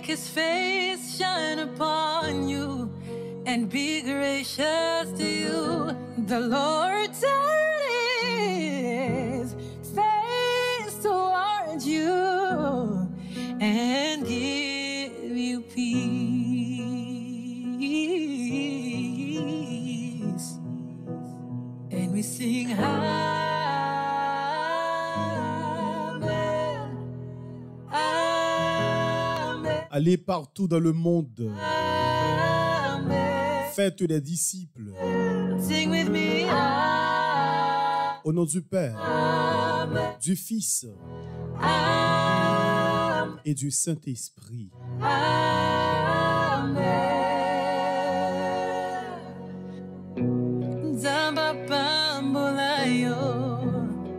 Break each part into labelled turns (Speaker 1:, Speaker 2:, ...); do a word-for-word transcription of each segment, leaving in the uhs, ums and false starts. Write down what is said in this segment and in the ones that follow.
Speaker 1: his face shine upon you and be gracious to you. The Lord turn his face towards you and give you peace. And we sing Amen. Amen.
Speaker 2: Allez partout dans le monde.
Speaker 1: Amen.
Speaker 2: Faites des disciples.
Speaker 1: Sing with me. Amen.
Speaker 2: Au nom du Père,
Speaker 1: Amen.
Speaker 2: du Fils
Speaker 1: Amen.
Speaker 2: et du Saint-Esprit.
Speaker 1: Amen. Zamba bambulayo,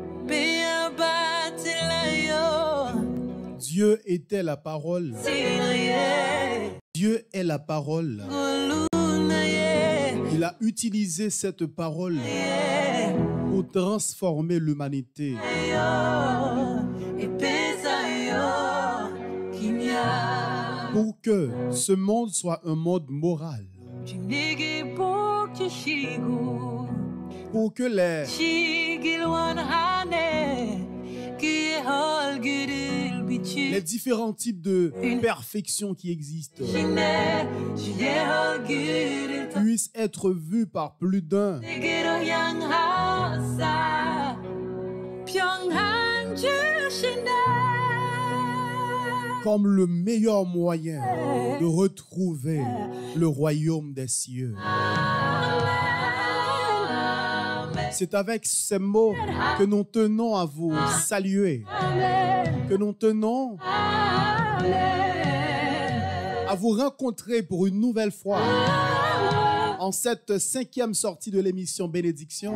Speaker 1: beabatilayo,
Speaker 2: Dieu était la parole.
Speaker 1: silaye,
Speaker 2: Dieu est la parole.
Speaker 1: gulunaye,
Speaker 2: Il a utilisé cette parole
Speaker 1: ye,
Speaker 2: pour transformer l'humanité.
Speaker 1: yo, epesayo, kimya,
Speaker 2: Pour que ce monde soit un monde moral.
Speaker 1: jinigi bukishigu.
Speaker 2: Pour que les, les différents types de perfection qui existent puissent être vus par plus d'un. Comme le meilleur moyen de retrouver le royaume des cieux. C'est avec ces mots que nous tenons à vous saluer, que nous tenons à vous rencontrer pour une nouvelle fois en cette cinquième sortie de l'émission Bénédiction.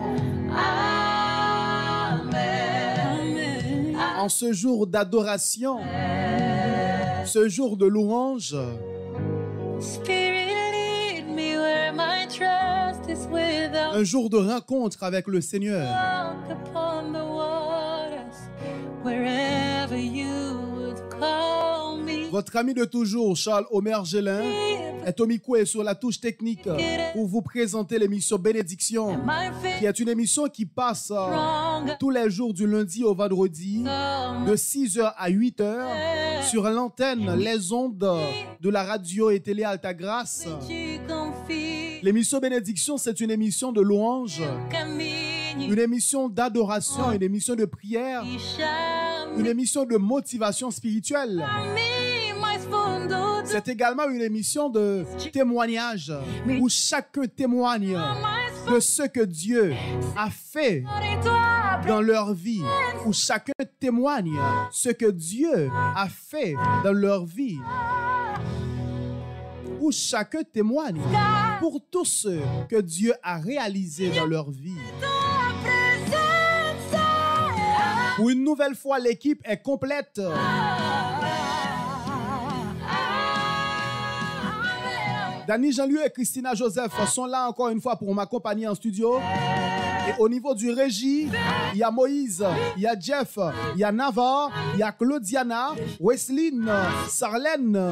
Speaker 2: En ce jour d'adoration, ce jour de louange, un jour de rencontre avec le Seigneur. Votre ami de toujours, Charles Omer Gélin, est au micro et sur la touche technique pour vous présenter l'émission Bénédiction, qui est une émission qui passe tous les jours du lundi au vendredi de six heures à huit heures sur l'antenne, les ondes de la radio et télé Altagrace. L'émission Bénédiction, c'est une émission de louange, une émission d'adoration, une émission de prière, une émission de motivation spirituelle. C'est également une émission de témoignage où chacun témoigne de ce que Dieu a fait dans leur vie, où chacun témoigne ce que Dieu a fait dans leur vie, où chacun témoigne pour tout ce que Dieu a réalisé dans leur vie. Pour une nouvelle fois, l'équipe est complète. Danny Jean-Lieu et Christina Joseph sont là encore une fois pour m'accompagner en studio. Et au niveau du régie, il y a Moïse, il y a Jeff, il y a Navarre, il y a Claudiana, Wesline, Sarlène.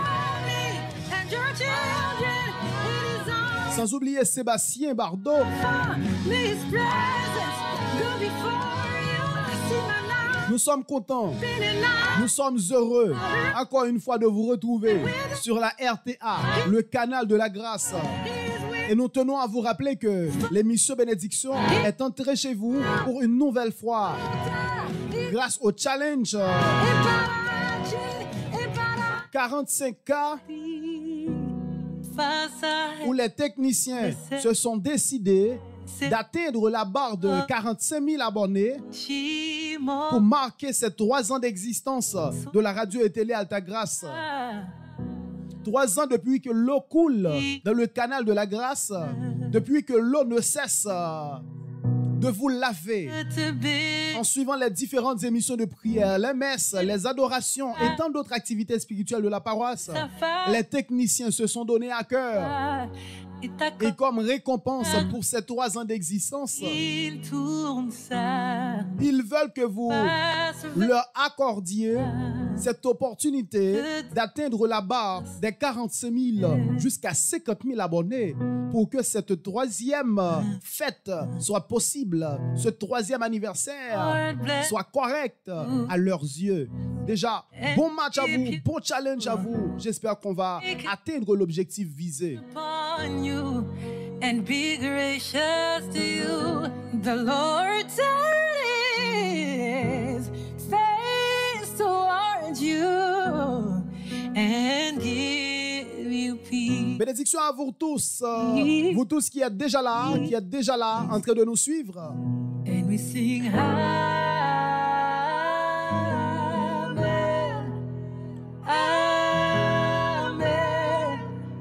Speaker 2: Sans oublier Sébastien Bardot. Nous sommes contents, nous sommes heureux encore une fois de vous retrouver sur la R T A, le canal de la grâce. Et nous tenons à vous rappeler que l'émission Bénédiction est entrée chez vous pour une nouvelle fois grâce au challenge quarante-cinq K où les techniciens se sont décidés d'atteindre la barre de quarante-cinq mille abonnés pour marquer ces trois ans d'existence de la radio et télé Altagrace. Trois ans depuis que l'eau coule dans le canal de la grâce, depuis que l'eau ne cesse de vous laver en suivant les différentes émissions de prière, les messes, les adorations et tant d'autres activités spirituelles de la paroisse. Les techniciens se sont donnés à cœur. Et comme récompense pour ces trois ans d'existence, ils veulent que vous leur accordiez cette opportunité d'atteindre la barre des quarante-cinq mille jusqu'à cinquante mille abonnés pour que cette troisième fête soit possible, ce troisième anniversaire soit correct à leurs yeux. Déjà, bon match à vous, bon challenge à vous. J'espère qu'on va atteindre l'objectif visé.
Speaker 1: And be gracious to you. The Lord turn his face towards you and give you peace.
Speaker 2: Bénédiction à vous tous, euh, vous tous qui êtes déjà là, qui êtes déjà là, en train de nous suivre.
Speaker 1: And we sing Amen, Amen,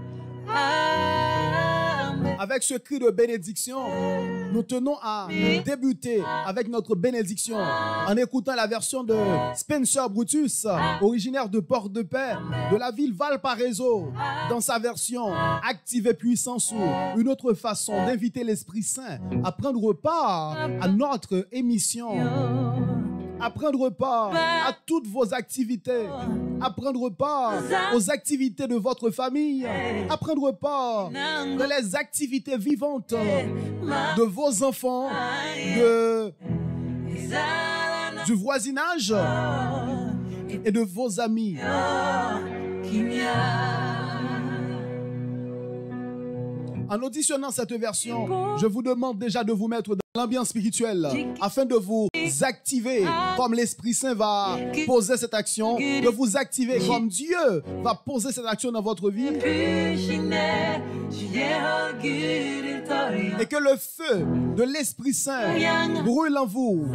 Speaker 1: Amen.
Speaker 2: Avec ce cri de bénédiction, nous tenons à débuter avec notre bénédiction en écoutant la version de Spencer Brutus, originaire de Port-de-Paix, de la ville Valparaiso, dans sa version Active puissance, ou une autre façon d'inviter l'Esprit Saint à prendre part à notre émission, à prendre part à toutes vos activités, à prendre part aux activités de votre famille, à prendre part dans les activités vivantes de vos enfants, de, du voisinage et de vos amis. En auditionnant cette version, je vous demande déjà de vous mettre dans l'ambiance spirituelle afin de vous activer comme l'Esprit Saint va poser cette action, de vous activer comme Dieu va poser cette action dans votre vie. Et que le feu de l'Esprit Saint brûle en vous.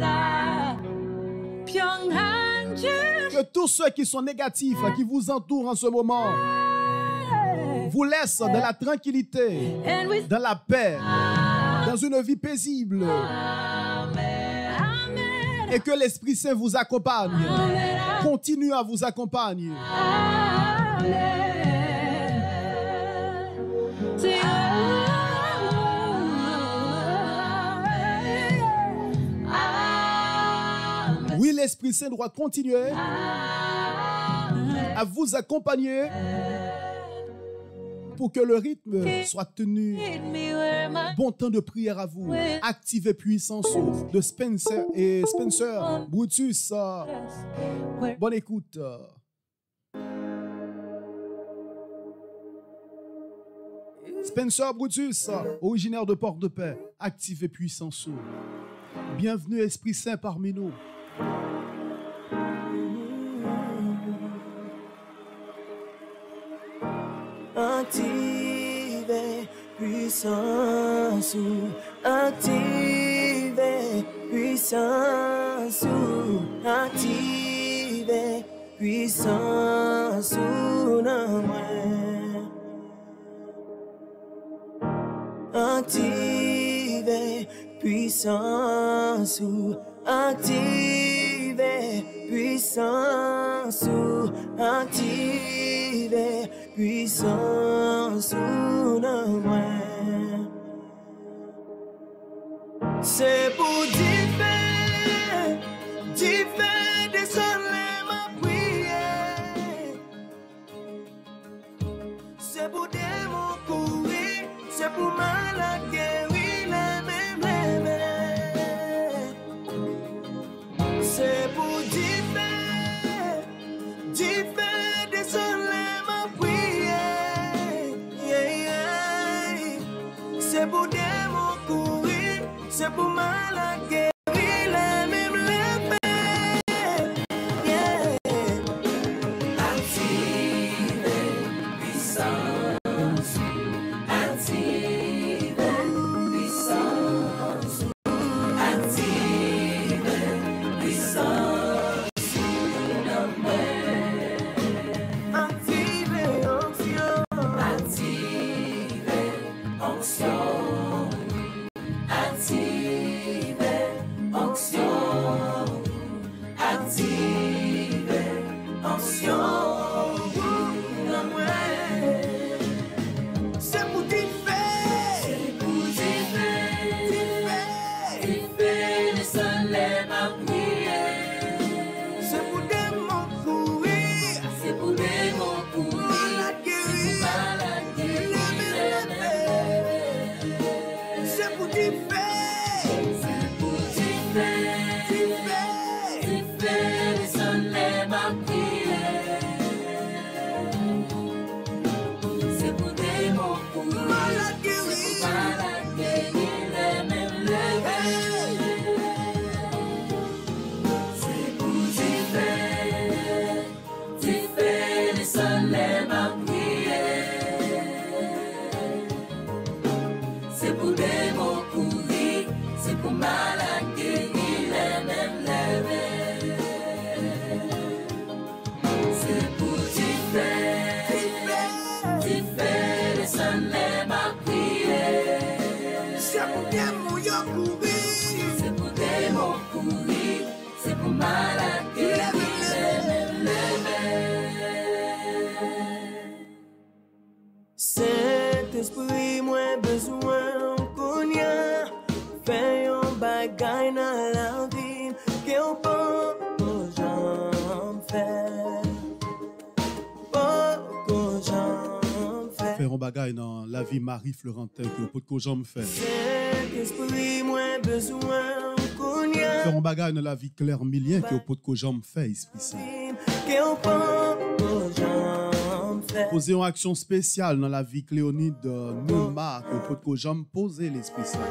Speaker 2: Que tous ceux qui sont négatifs, qui vous entourent en ce moment, vous laisse dans la tranquillité, dans la paix, dans une vie paisible. Et que l'Esprit Saint vous accompagne, continue à vous accompagner. Oui, l'Esprit Saint doit continuer à vous accompagner pour que le rythme soit tenu. Bon temps de prière à vous. Activez puissance de Spencer et Spencer Brutus. Bonne écoute. Spencer Brutus, originaire de Port-de-Paix. Activez puissance. Bienvenue Esprit Saint parmi nous.
Speaker 3: Active puissance, active puissance, active puissance, active puissance, active puissance, active puissance, c'est pour differ, differ des soleils ma prière, c'est pour démons courir, c'est pour malades guérir les mêmes rêves, c'est pour differ, differ des soleils ma prière, yeah, yeah. C'est pour démons courir, c'est pour malades guérir les mêmes rêves, yeah. Active puissance, active puissance, active puissance, active onction, active onction, active onction, c'est pour differ, c'est pour differ, differ, differ les soleils ma prière, c'est pour démons courir, Saint-Esprit, moi besoin qu'on y a. Fais un bagay dans la vie qu'on peut jamais faire. Beaucoup j'en fais.
Speaker 2: Faire un bagay dans la vie Marie Florentin que peut que j'en faire.
Speaker 3: Saint-Esprit, moi besoin qu'on y a.
Speaker 2: Faire un bagay dans la vie Claire Milien que peut que j'en faire, Esprit Saint.
Speaker 3: Qu'on peut jamais faire.
Speaker 2: Poser une action spéciale dans la vie Cléonide Numa que peut que j'en poser l'Esprit Saint.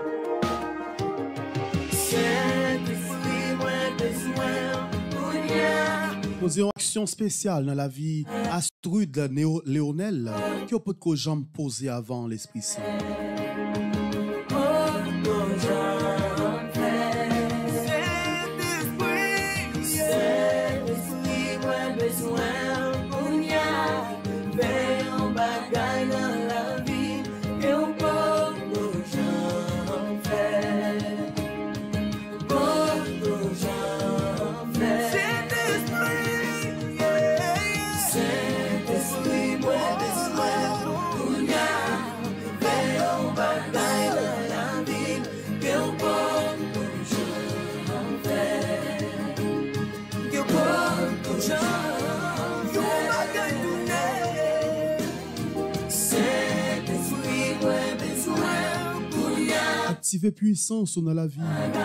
Speaker 2: Poser une action spéciale dans la vie Astrude Néo Léonel que peut que j'en poser avant l'Esprit Saint. Activer puissance dans la vie.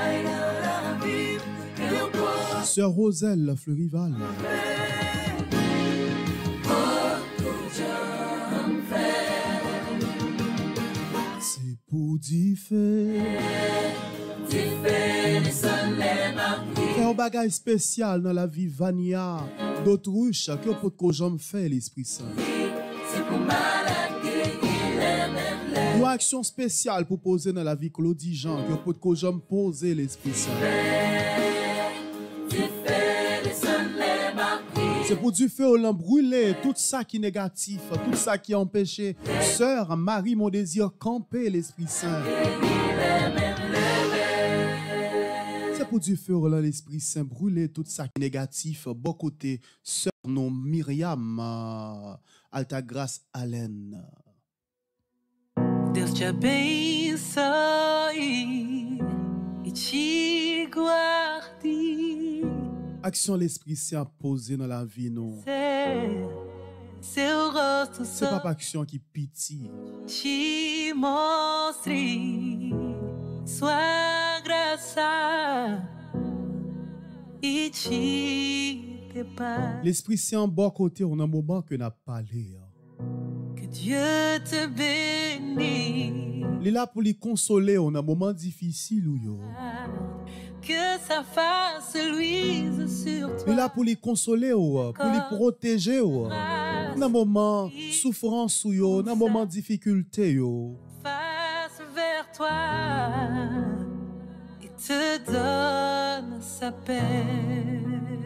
Speaker 2: Sœur Roselle Fleurival. C'est pour dire faire un bagage spécial dans la vie Vania d'Autruche que peut que j'en fais l'Esprit Saint. Une action spéciale pour poser dans la vie Claudie Jean que peut que j'en poser l'Esprit Saint. C'est pour du feu au lamp brûler tout ça qui est négatif, tout ça qui a empêché sœur Marie mon désir camper l'Esprit Saint. C'est pour du feu au lamp l'Esprit Saint brûler tout ça qui est négatif, bon côté sœur non Myriam uh, Altagrace Allen.
Speaker 1: Deus te abençoe e te guarde.
Speaker 2: Action l'Esprit Saint posé dans la vie non.
Speaker 1: Seu rosto
Speaker 2: C'est pas action qui pitié.
Speaker 1: te mostre sua graça e te prepare.
Speaker 2: L'Esprit Saint en bon côté on a un moment que n'a parlé.
Speaker 1: Que Dieu te bénisse.
Speaker 2: Il est là pour les consoler on a un moment difficile ou yo.
Speaker 1: Que sa face luise sur toi.
Speaker 2: Il est là pour les consoler ou pour les protéger ou. Dans un moment souffrance ou yo, dans un moment difficulté yo.
Speaker 1: Face vers toi et te donne sa paix.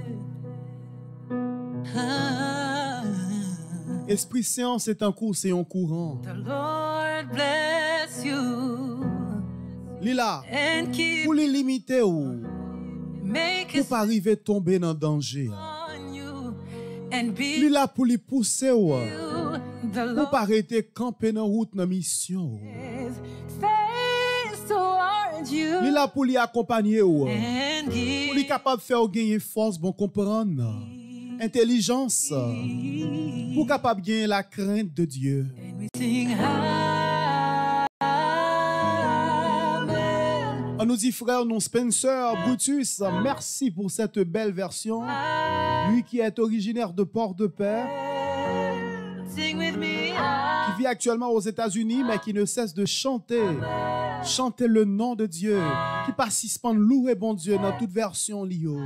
Speaker 1: Ah.
Speaker 2: Esprit Saint c'est un cours, c'est un courant.
Speaker 1: The Lord bless you
Speaker 2: Il est là
Speaker 1: and keep
Speaker 2: pour les limiter ou
Speaker 1: make
Speaker 2: pour
Speaker 1: his
Speaker 2: pas arriver tomber dans danger.
Speaker 1: on you and be
Speaker 2: Il est là pour les pousser ou
Speaker 1: you. The
Speaker 2: pour
Speaker 1: Lord
Speaker 2: pas arrêter camper dans route dans mission.
Speaker 1: face toward you
Speaker 2: Il est là pour les accompagner ou
Speaker 1: and
Speaker 2: pour les
Speaker 1: give
Speaker 2: capable de faire gagner force, bon comprendre, intelligence, pour capable de gagner la crainte de Dieu.
Speaker 1: and we sing Amen.
Speaker 2: On nous dit frère non Spencer Brutus, merci pour cette belle version. Lui qui est originaire de Port-de-Paix,
Speaker 1: Sing with me.
Speaker 2: qui vit actuellement aux États-Unis, mais qui ne cesse de chanter, chanter le nom de Dieu, qui participe à louer bon Dieu dans toute version Lio.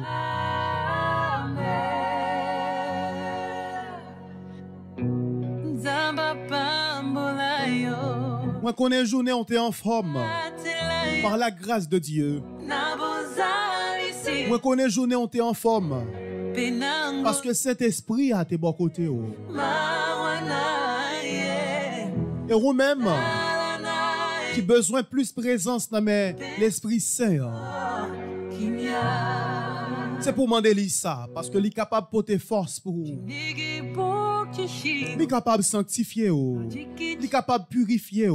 Speaker 2: Moi qu'on est journée, on t'est en forme par la grâce de Dieu. Moi qu'on est journée, on t'est en forme parce que Saint-Esprit a tes bons côtés. Oh. Et vous-même qui besoin plus présence dans l'Esprit Saint. Oh. C'est pour demander ça parce que il est capable de porter force pour vous. Il est capable de sanctifier. Il est capable de purifier.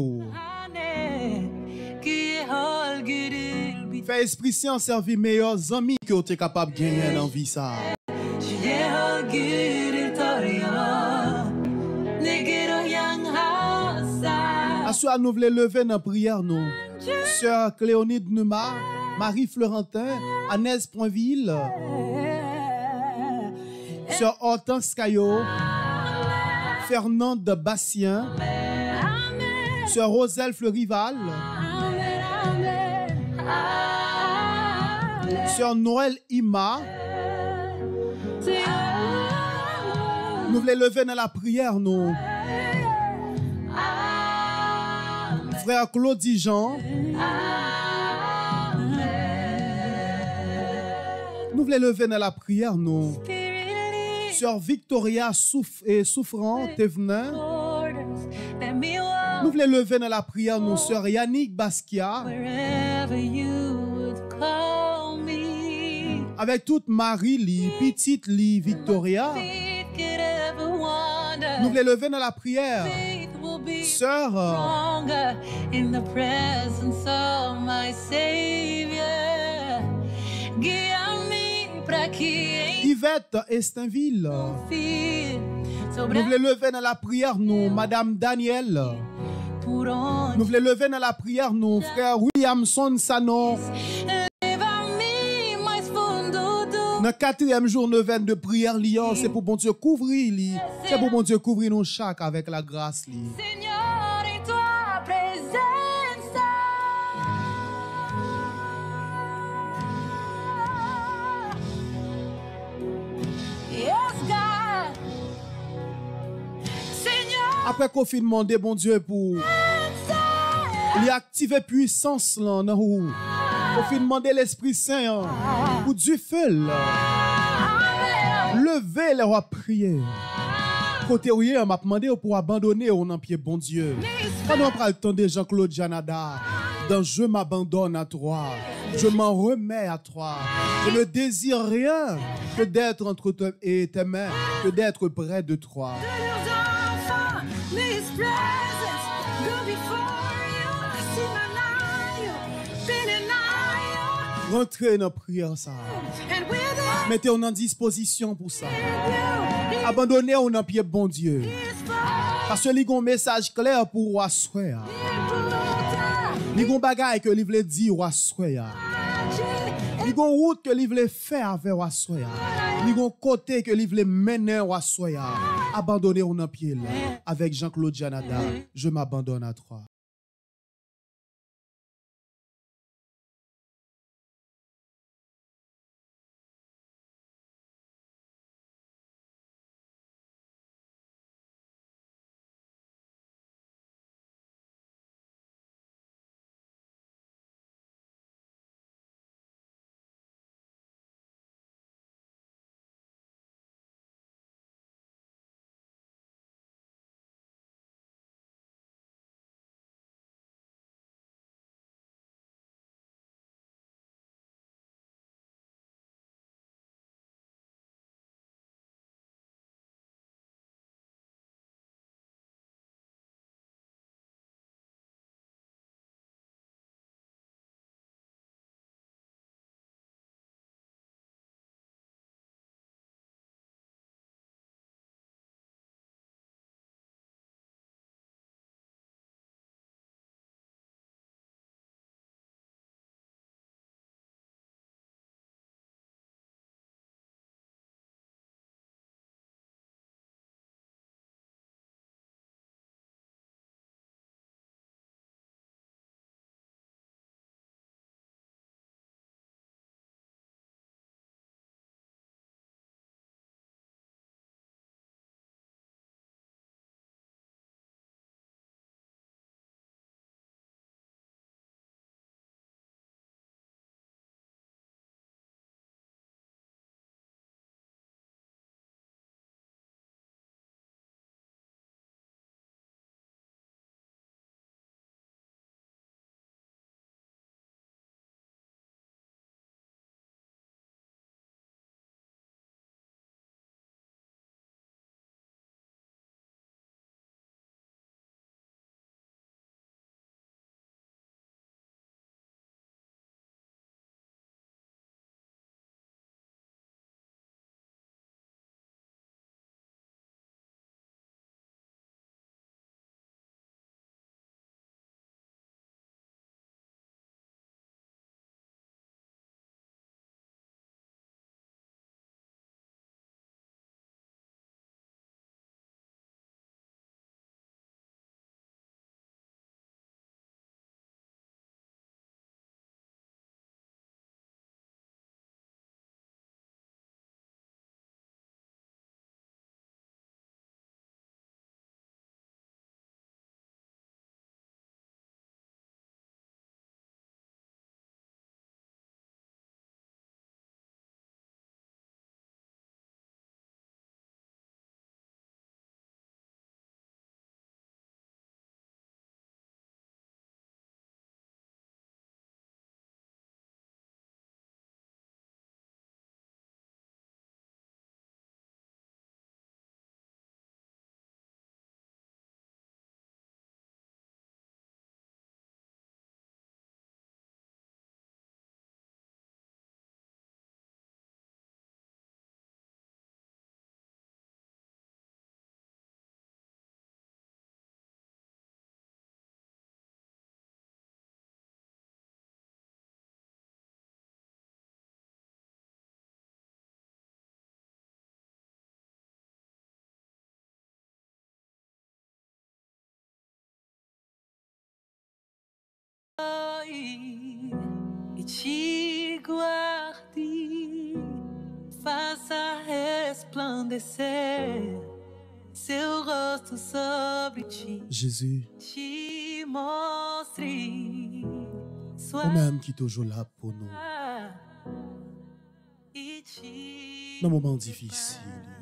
Speaker 2: Fait Esprit Saint servir meilleurs amis que tu es capable de gagner dans la vie. Ça. Assoir nous voulons lever dans la prière. Nous. Sœur Cléonide Numa, Marie Florentin, Agnès Poinville, Sœur Hortense Caillot, Fernande Bastien, Sœur Roselle Fleurival, Sœur Noël Ima. Nous voulons lever dans la prière, nous. Frère Claudie Jean. Nous voulons lever dans la prière, nous. Sœur Victoria Souf et Souffrant, Thévenin. Nous voulons lever dans la prière, nous. Sœur Yannick Basquiat. Avec toute Marie, li, petite li, Victoria. Nous voulons lever dans la prière. Sœur Yvette Estinville. Nous voulons lever dans la prière, nous, Madame Daniel. Nous voulons lever dans la prière, nous, frère Williamson Sanon. Dans le quatrième jour de prière, c'est pour bon Dieu couvrir. C'est pour bon Dieu couvrir nos chaque avec la grâce.
Speaker 1: Seigneur, en toi présence. Yes, God. Seigneur.
Speaker 2: Après qu'on fin demander bon Dieu pour lui activer puissance là, dans où. Qu'on fin demander l'Esprit Saint pour du feu là. Levez les rois prier. Côté où il m'a demandé pour abandonner au nom pied bon Dieu. Quand on prend le temps de Jean-Claude Janada, dans je m'abandonne à toi, je m'en remets à toi. Je ne désire rien que d'être entre toi et tes mains, que d'être près de toi. Rentrez dans la prière ça. Mettez-vous en disposition pour ça. Abandonnez-vous dans pied bon Dieu. Parce que il y a un message clair pour roi soya. Il y a un bagage que il veut dire roi soya. Il y a une route que il veut faire avec roi soya. Il y a un côté que il veut mener roi soya. Abandonnez-vous dans pied là. Avec Jean-Claude Janada, je m'abandonne à toi.
Speaker 1: te guarde, faça resplandecer seu rosto sobre ti.
Speaker 2: Jésus,
Speaker 1: te mostre sua
Speaker 2: vous-même qui est toujours là pour nous
Speaker 1: e te
Speaker 2: dans les moments difficiles.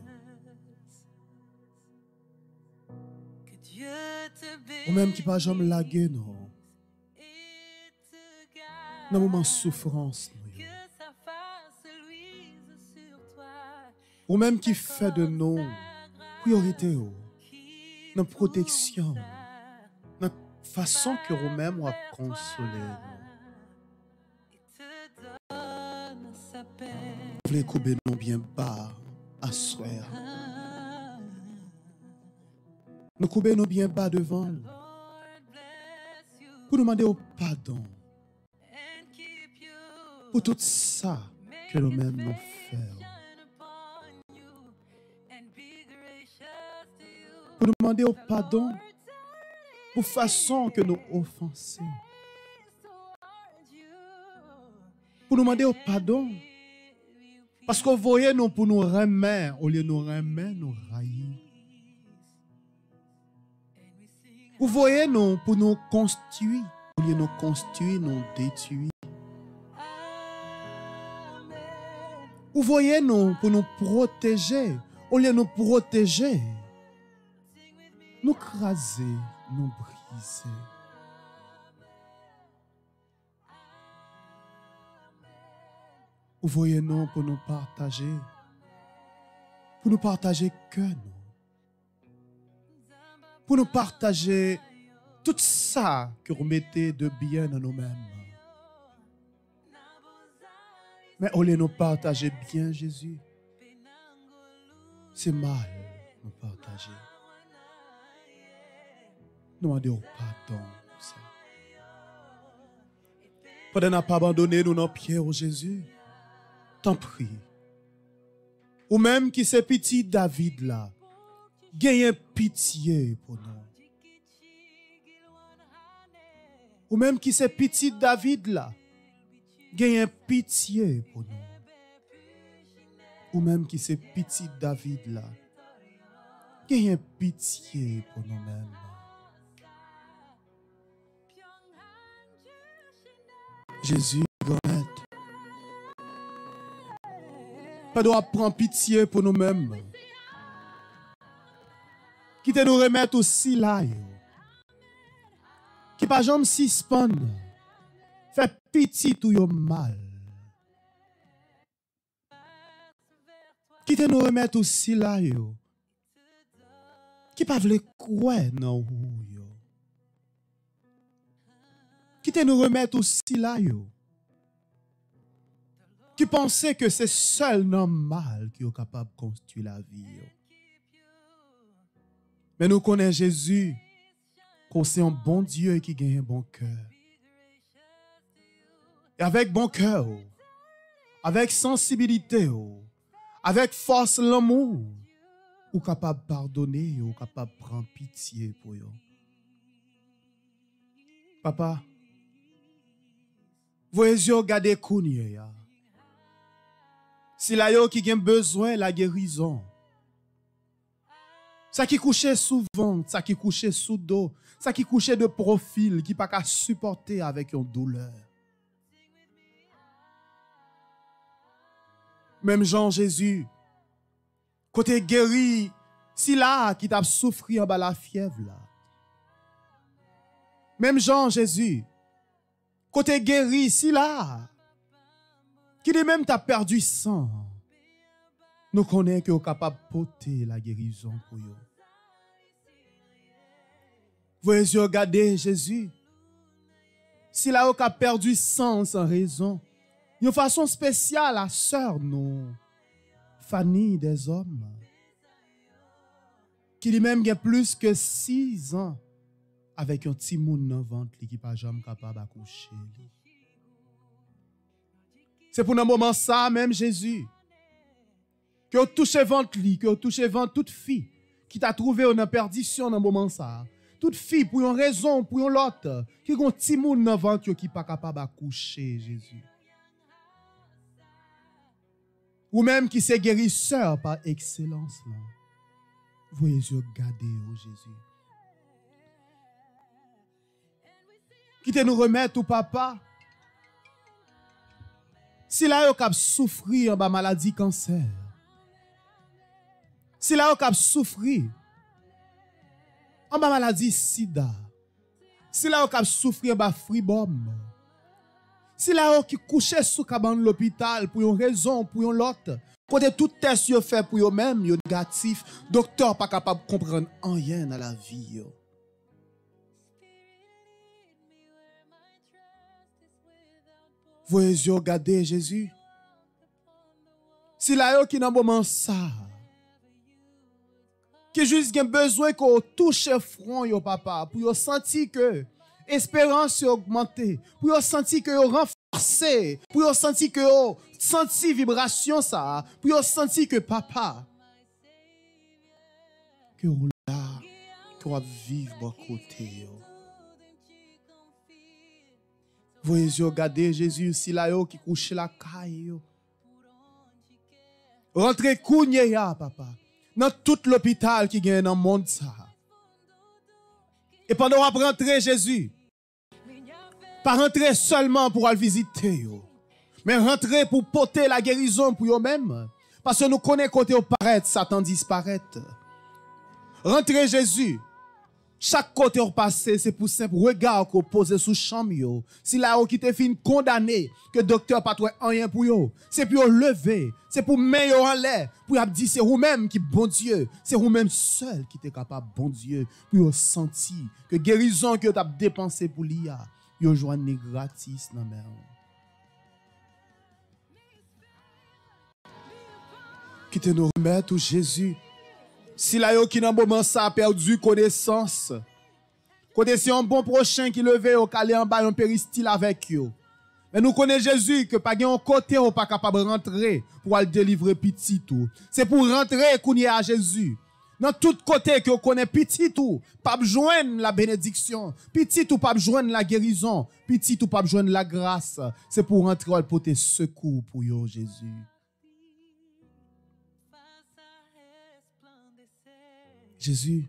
Speaker 1: que Dieu te
Speaker 2: Vous-même qui pas jamais lagué non
Speaker 1: et te garde,
Speaker 2: dans les moments de souffrance.
Speaker 1: que sa face luise sur toi,
Speaker 2: Vous-même qui fait de nous priorité dans la protection, dans la façon que vous-même vous consoler.
Speaker 1: te donne sa paix.
Speaker 2: Vous voulez couper nous bien bas à soir. Nous couper nous bien bas devant nous.
Speaker 1: Lord bless you
Speaker 2: Pour nous demander au pardon
Speaker 1: and keep you.
Speaker 2: pour tout ça que nous-mêmes nous faisons.
Speaker 1: Shine upon you and be gracious to you.
Speaker 2: Pour nous demander au pardon pour façon que nous offensons.
Speaker 1: Towards you.
Speaker 2: Pour nous demander au pardon parce que vous voyez nous pour nous remettre, au lieu de nous remettre, nous raillir. Vous voyez nous pour nous construire, au lieu de nous construire, nous détruire. Vous voyez nous pour nous protéger, au lieu de nous protéger, nous craser, nous briser. Vous voyez nous pour nous partager, pour nous partager que nous, pour nous partager tout ça que vous mettez de bien dans nous-mêmes. Mais au lieu de nous partager bien Jésus, c'est mal nous partager. Nous demandons pardon pour ça. Pendant n'a pas abandonné nous dans pied au Jésus, t'en prie. Ou même qui c'est petit David là, gagne pitié pour nous. Ou même qui c'est petit David là, gagne pitié pour nous. Ou même qui c'est petit David là, gagne pitié pour nous-mêmes. Jésus, grand pas doit prendre pitié pour nous-mêmes. Qui te nous remettre aussi là. Qui pas jamais suspendre. Fait pitié tout yo mal. Qui te nous remettre aussi là. Qui pas vle croire non yo. Qui te nous remettre aussi là yo. Qui pensait que c'est seul normal qui est capable de construire la vie. Mais nous connaissons Jésus, qu'on c'est un bon Dieu qui gagne un bon cœur. Et avec bon cœur, avec sensibilité, avec force l'amour, ou capable de pardonner, ou capable de prendre pitié pour eux. Papa, voyez regardez Kounye ya. Si la yo qui a besoin la guérison. Ça qui couche souvent, ça qui couche sous dos, ça qui couche de profil, qui pas qu'à supporter avec une douleur. Même Jean Jésus, côté guéri, si là qui t'a souffri en bas la fièvre là. Même Jean Jésus, côté guéri, si là, qui de même t'a perdu sang, nous connaissons que vous êtes capable de porter la guérison pour vous. Voyez, regardez Jésus. Si là vous avez perdu sang sans raison, de façon spéciale à sœur nous, Fanny des hommes, qui lui-même a plus que six ans avec un petit monde dans le ventre qui n'est pas jamais capable d'accoucher. C'est pour un moment ça, même Jésus, que vous touchez ventre, que vous touchez ventre toute fille qui t'a trouvé en perdition dans un moment ça. Toute fille, pour une raison, pour une autre, qui a un petit monde dans le ventre qui n'est pas capable d'accoucher, Jésus. Ou même qui s'est guérisseur par excellence. Là. Voyez Dieu garder au Jésus. Quittez nous remettre au papa. Si là yo k'ap souffrir en bas maladie cancer. Si là yo k'ap souffrir en bas maladie sida. Si là yo k'ap souffrir en bas fribom. Si là yo qui couché sous cabane l'hôpital pour une raison pour une autre. Côté tout test yo fait pour yo même yo négatif, docteur pas capable de comprendre rien dans la vie yo. Voyez Dieu regarder Jésus. Si là yo qui dans moment ça qui juste gen besoin qu'on touche front yo papa pour yo sentir que espérance augmentée, pour yo sentir que yo renforcé, pour yo sentir que yo senti vibration ça, pour yo sentir que papa que yo là que yo vivre bon côté yo. Voyez Dieu regarder Jésus si là yo qui couche la caille yo. Rentrez kounye ya papa dans tout l'hôpital qui gagne dans le monde ça. Et pendant qu'on rentrer Jésus, pas rentrer seulement pour aller visiter yo, mais rentrer pour porter la guérison pour eux-mêmes parce que nous connaissons côté au paraître Satan disparaît. Rentrer Jésus. Chaque côté on passe, c'est pour simple regard qu'on pose sous chambre. Si là on qui te fin condamné, que docteur pas toi rien pour yo, c'est pour lever, c'est pour mettre en l'air, pour dire c'est vous-même qui bon Dieu, c'est vous-même seul qui est capable bon Dieu, pour sentir que guérison que tu as dépensé pour l'I A, yo joindre gratis dans mer. Qui te nous remettre Jésus. Si la yo qui dans moment ça a perdu connaissance, côté si un bon prochain qui levé au calé en bas un péristyle avec yo. Mais nous connaissons Jésus que pas un côté ou pas capable de rentrer pour aller délivrer petit tout. C'est pour rentrer qu'on y à Jésus. Dans tout côté que vous connaissez petit tout, pas joindre la bénédiction, petit tout pas joindre la guérison, petit tout pas joindre la grâce. C'est pour rentrer et porter secours pour yo Jésus. Jésus,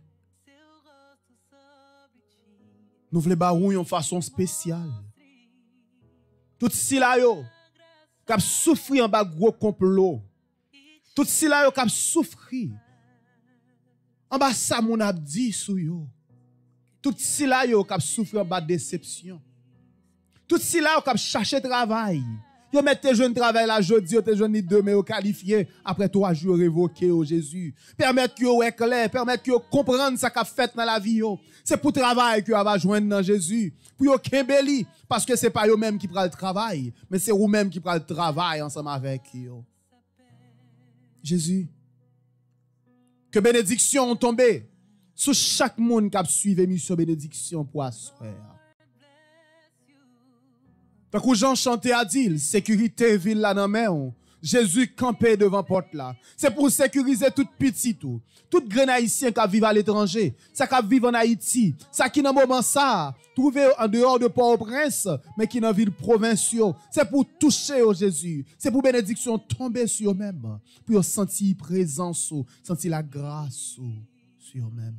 Speaker 2: nous voulons barouiller en façon spéciale. Tout si là yo, qui a souffri en bas gros complot. Tout si là yo, qui a souffri en bas ça mon a dit sou yo. Tout si là yo, qui a souffri en bas déception. Tout si là yo, qui a cherché travail. Yo mettez jeune travail là jeudi, yo te jeune demain au qualifié après trois jours révoqué au Jésus. Permettre que yo éclair, permettre que yo comprendre ça qu'a fait dans la vie yo. C'est pour travail que yo va joindre dans Jésus. Pour yo kembeli parce que c'est pas yo même qui prend le travail, mais c'est vous même qui prend le travail ensemble avec yo. Jésus, que bénédiction tombe sur chaque monde qui a suivi mission bénédiction pour asseoir. Tant que Jean chantait à dire, sécurité ville là dans main, Jésus campé devant porte là. C'est pour sécuriser tout petit tout. Tout grand haïtien qui vit à l'étranger, ça qui vit en Haïti, ça qui dans moment ça, trouvé en dehors de Port-au-Prince, mais qui dans ville provinciaux, c'est pour toucher au Jésus. C'est pour bénédiction tomber sur eux-mêmes, pour sentir présence, sentir la grâce sur eux-mêmes.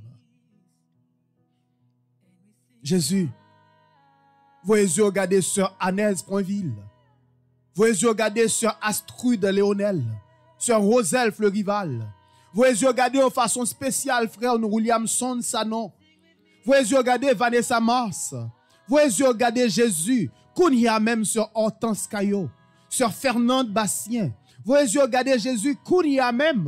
Speaker 2: Jésus, voyez Dieu regarder sur Annès Poinville. Voyez Dieu regarder sur Astrude Léonel. Sur Roselle Fleurival. Voyez Dieu regarder en façon spéciale frère Williamson Sanon. Voyez Dieu regarder Vanessa Mars. Voyez Dieu regarder Jésus. Qu'on y a même sur Hortense Caillot. Sur Fernande Bastien. Voyez Dieu regarder Jésus. Qu'on y a même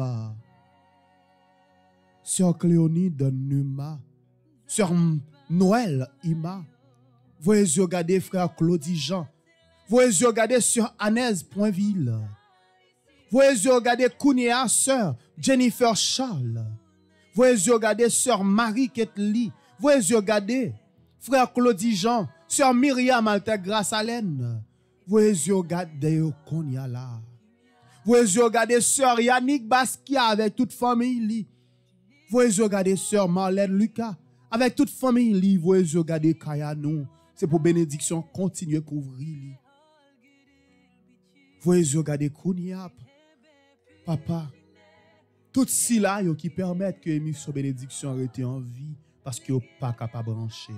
Speaker 2: sur Cléonide Numa. Sur Noël Ima. Voyez Dieu regarder frère Claudie Jean. Voyez Dieu regarder sur Annès Poinville. Voyez Dieu regarder Kounia, sœur Jennifer Charles. Voyez Dieu regarder sœur Marie Ketli. Voyez Dieu regarder frère Claudie Jean, sœur Myriam Alter Grâce Allen. Voyez Dieu regarder Kounia là. Voyez Dieu regarder sœur Yannick Basquiat avec toute famille. Voyez Dieu regarder sœur Marlène Lucas avec toute famille. Voyez Dieu regarder Kayanou. C'est pour bénédiction continuer à couvrir. Voyez Dieu regarder Kouniap. Papa, tout si là qui permettent que l'émission bénédiction arrête en vie parce que pas capable de brancher.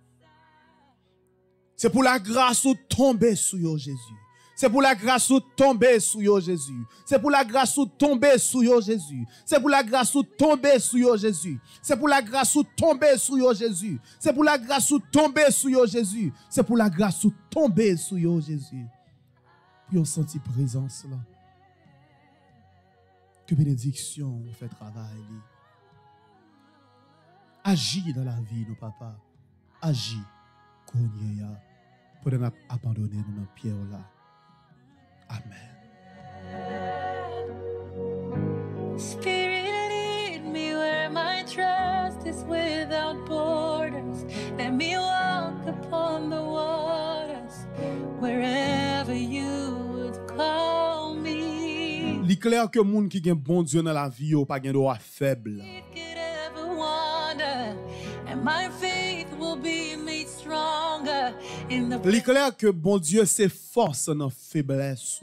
Speaker 2: C'est pour la grâce où tomber sur yo Jésus. C'est pour la grâce où tomber sur yo Jésus. C'est pour la grâce où tomber sur yo Jésus. C'est pour la grâce où tomber sur yo Jésus. C'est pour la grâce où tomber sur yo Jésus. C'est pour la grâce où tomber sur yo Jésus. C'est pour la grâce où tomber sur yo Jésus. Puis on sentit présence là. Que bénédiction fait travail. Agis dans la vie, nos papa. Agis. Konye ya. Pour nous abandonner dans nos pieds là. Amen.
Speaker 1: Spirit, lead me where my trust is without borders. Let me walk upon the waters wherever you would call me.
Speaker 2: Il est clair que moun qui gen bon Dieu dans la vie, ou pas gen droit faible.
Speaker 1: And my faith will be made stronger in the
Speaker 2: Il est clair que bon Dieu c'est force dans faiblesse.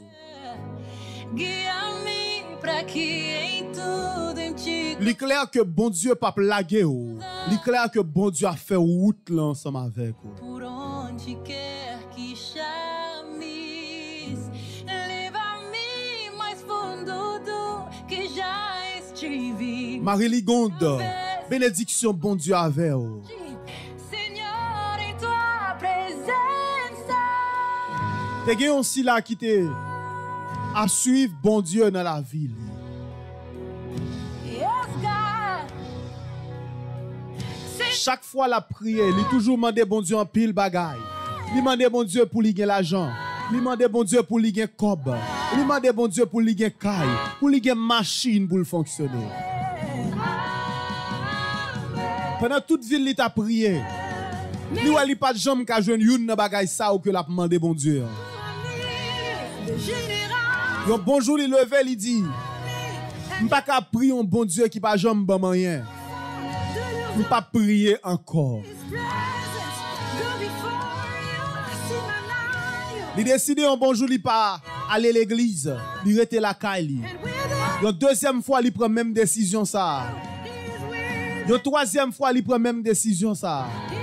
Speaker 1: Guia-me pra que em tudo em ti.
Speaker 2: Il est clair que bon Dieu pas plagué ou. Il est clair que bon Dieu a fait route là ensemble avec ou.
Speaker 1: Por onde quer que chames, leva-me mais fundo do que já estive.
Speaker 2: Marie Ligonde, bénédiction bon Dieu avec ou.
Speaker 1: Senhor, em tua presença.
Speaker 2: Te gen yon si la qui te à suivre bon Dieu dans la ville.
Speaker 1: Yes, God.
Speaker 2: Chaque fois la prière, il toujours demandé bon Dieu en pile bagaille. Il demandé bon Dieu pour lui gagner l'argent. Il demandé bon Dieu pour lui gagner cob. Il demandé bon Dieu pour lui gagner caille, pour lui gagner machine pour le fonctionner. Pendant toute ville il t'a prié. Li wali pas de jambe ka joine youn nan bagay ça ou que l'a demandé bon Dieu. Yon bonjour il levé il dit m'pa ka prier un bon Dieu qui pas jambe ban rien. M'pa prier encore. Il décide un bonjour il pas aller l'église, il rete la caille. Yon deuxième fois il prend même décision ça. Yon troisième fois il prend même décision ça.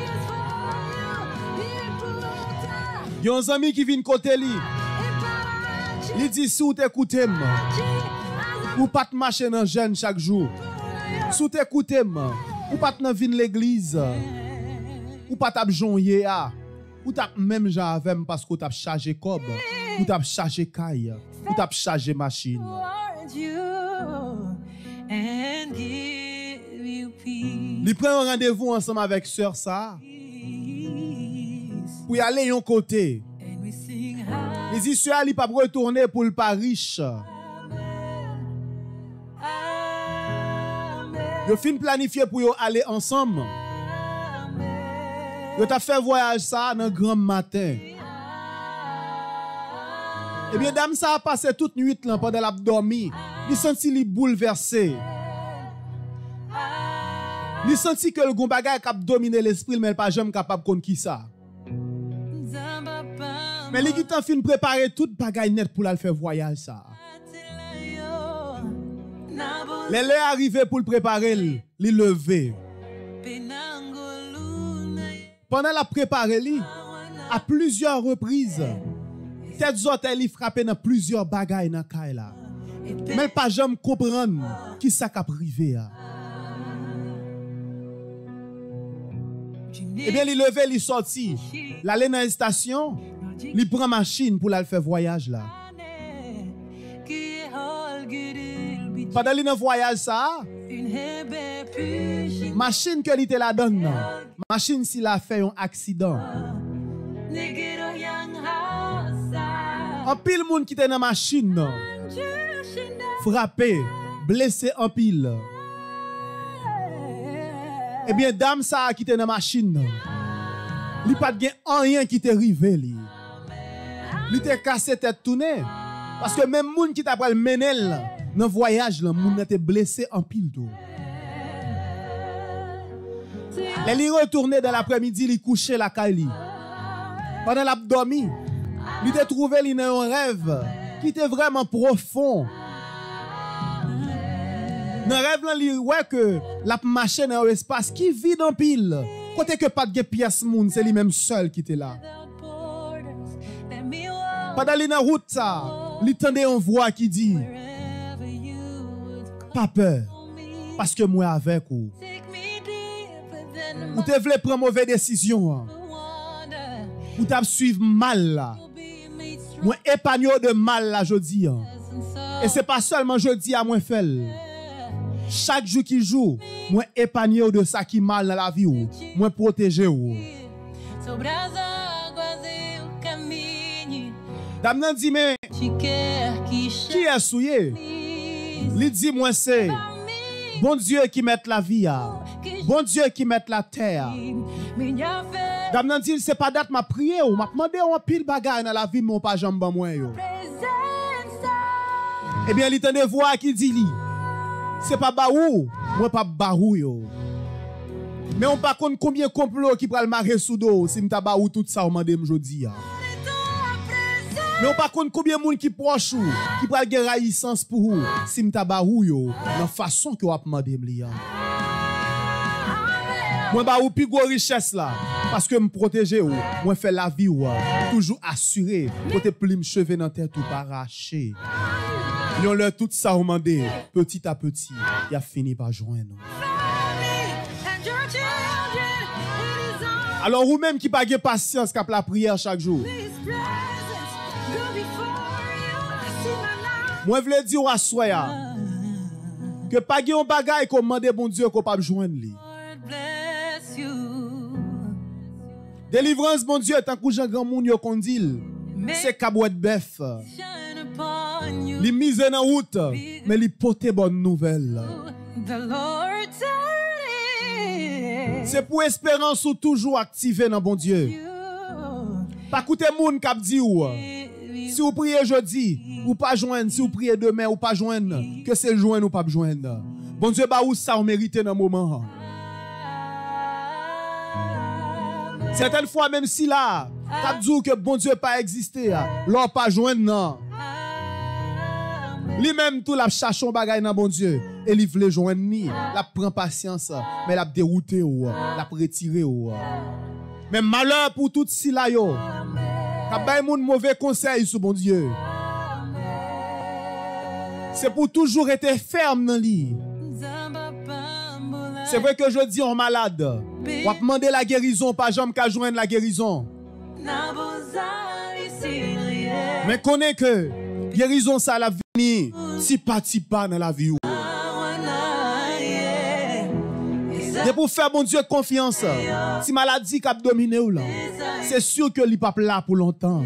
Speaker 2: Yon zami qui vient côté li. Il dit si vous t'écoutez, ou pas te marcher dans jeûne chaque jour. Si vous t'écoutez, ou pas te venir l'église. Ou pas t'ap jonye a. Ou t'ap même gens avec parce que t'ap chargé cob, ou t'ap chargé caille, ou t'ap chargé machine. Il prend un rendez-vous ensemble avec sœur ça. Pour y aller yon côté. Il dit sœur il pas retourner pour le pas riche. Yo fin planifié pour yo aller ensemble. Yo t'a fait voyage ça dans grand matin. Eh bien dame ça a passé toute nuit là pendant l'a dormi. Il senti li bouleversé. Il senti que le gon bagay k'ap dominer l'esprit mais pas jamais capable kon qui ça. Mais li qui t'en fin préparer toute bagay net pour la faire voyage ça. Les l'heure arrivé pour le préparer, li lever. Pendant la préparer li, à plusieurs reprises, tête zotel li frappé dans plusieurs bagay dans kay la. Mais pas jamais comprendre qui ça qu'a privé a. Eh bien, il levé, il sorti. L'aller dans la station, il prend machine pour la faire voyage là. Pendant qu'il dans voyage ça, machine que il était là dedans. Machine s'il a fait un accident. En pile monde qui était dans machine frappé, blessé en pile. Eh bien, dame ça qui était dans la machine, il pas de rien qui t'est arrivé. Il t'est cassé tête tournée. Parce que même moun qui t'a pral menel dans voyage, le moun était blessé en pile d'eau. Elle est retourné dans l'après-midi, il couché la caille. Pendant l'abdomen, il t'a trouvé dans un rêve qui était vraiment profond. Dans rêve là, li ouais que la marche dans l'espace qui vit en pile. Côté que pas de pièce moun, c'est lui même seul qui était là. Pendant li dans route ça, li tende une voix qui dit pas peur parce que moi avec vous. Ou te voulez prendre mauvaise décision. Ou t'as suivre mal là. Moi épargne de mal là jodi. Et c'est pas seulement jodi à moi faire. Chaque jour qui joue, moi épargne de ça qui mal dans la vie ou, moi protéger ou. Dame dit mais qui est souillé? Il dit moi c'est bon Dieu qui met la vie à. Bon Dieu qui met la terre. Dame dit c'est pas date m'a prié ou m'a demandé un pile bagaille dans la vie mon pas jambe moi yo. Eh bien il tende voix qui dit li c'est pas baou, moi pas baou yo. Mais on pas compte combien complot qui pral marrer sous dos si m'ta baou tout ça ou mandé m'jodi. Mais on pas compte combien moun qui proche ou qui pral gen raïssance pour ou si m'ta baou yo dans façon que ou a mandé m'li. Moi baou pi gros richesse là parce que me protéger ou, moi faire la vie ou toujours assuré côté plume cheveux dans tête ou pas arraché. Ils ont leur tout ça demandé, petit à petit, il a fini par joindre. Alors ou même qui pas de patience cap la prière chaque jour. Moi je veux dire à soya que pas de bagay qu'on demande bon Dieu qu'on pas joindre lui. Délivrance bon Dieu tant que Jean grand moun yo kon dit, c'est cabouette bœuf. Li mise en route, mais li pote bonne nouvelle. C'est pour espérance ou toujours activé dans bon Dieu. Pas coûter moun k'ap di ou. Si vous priez jeudi, ou pas joindre, si vous priez demain, ou pas joindre, que c'est le joindre ou pas joindre. Bon Dieu ba ou ça ou mérite dans moment. Certaines fois même si là, k'ap di ou que bon Dieu pas existé, l'on pas joindre non. Lui-même tout la cherche un bagay dans bon Dieu et il veut joindre ni la prend patience mais la dérouter ou la retirer ou mais malheur pour tout si là yo ka bay moun mauvais conseil sur bon Dieu c'est pour toujours être ferme dans lui. C'est vrai que je dis on malade on va demander la guérison pas jamais qu'à joindre la guérison mais connaît que guérison ça la venir si pas si pas dans la vie. C'est pour faire bon Dieu confiance. Si maladie qui a dominé ou là, c'est sûr que il pas là pour longtemps.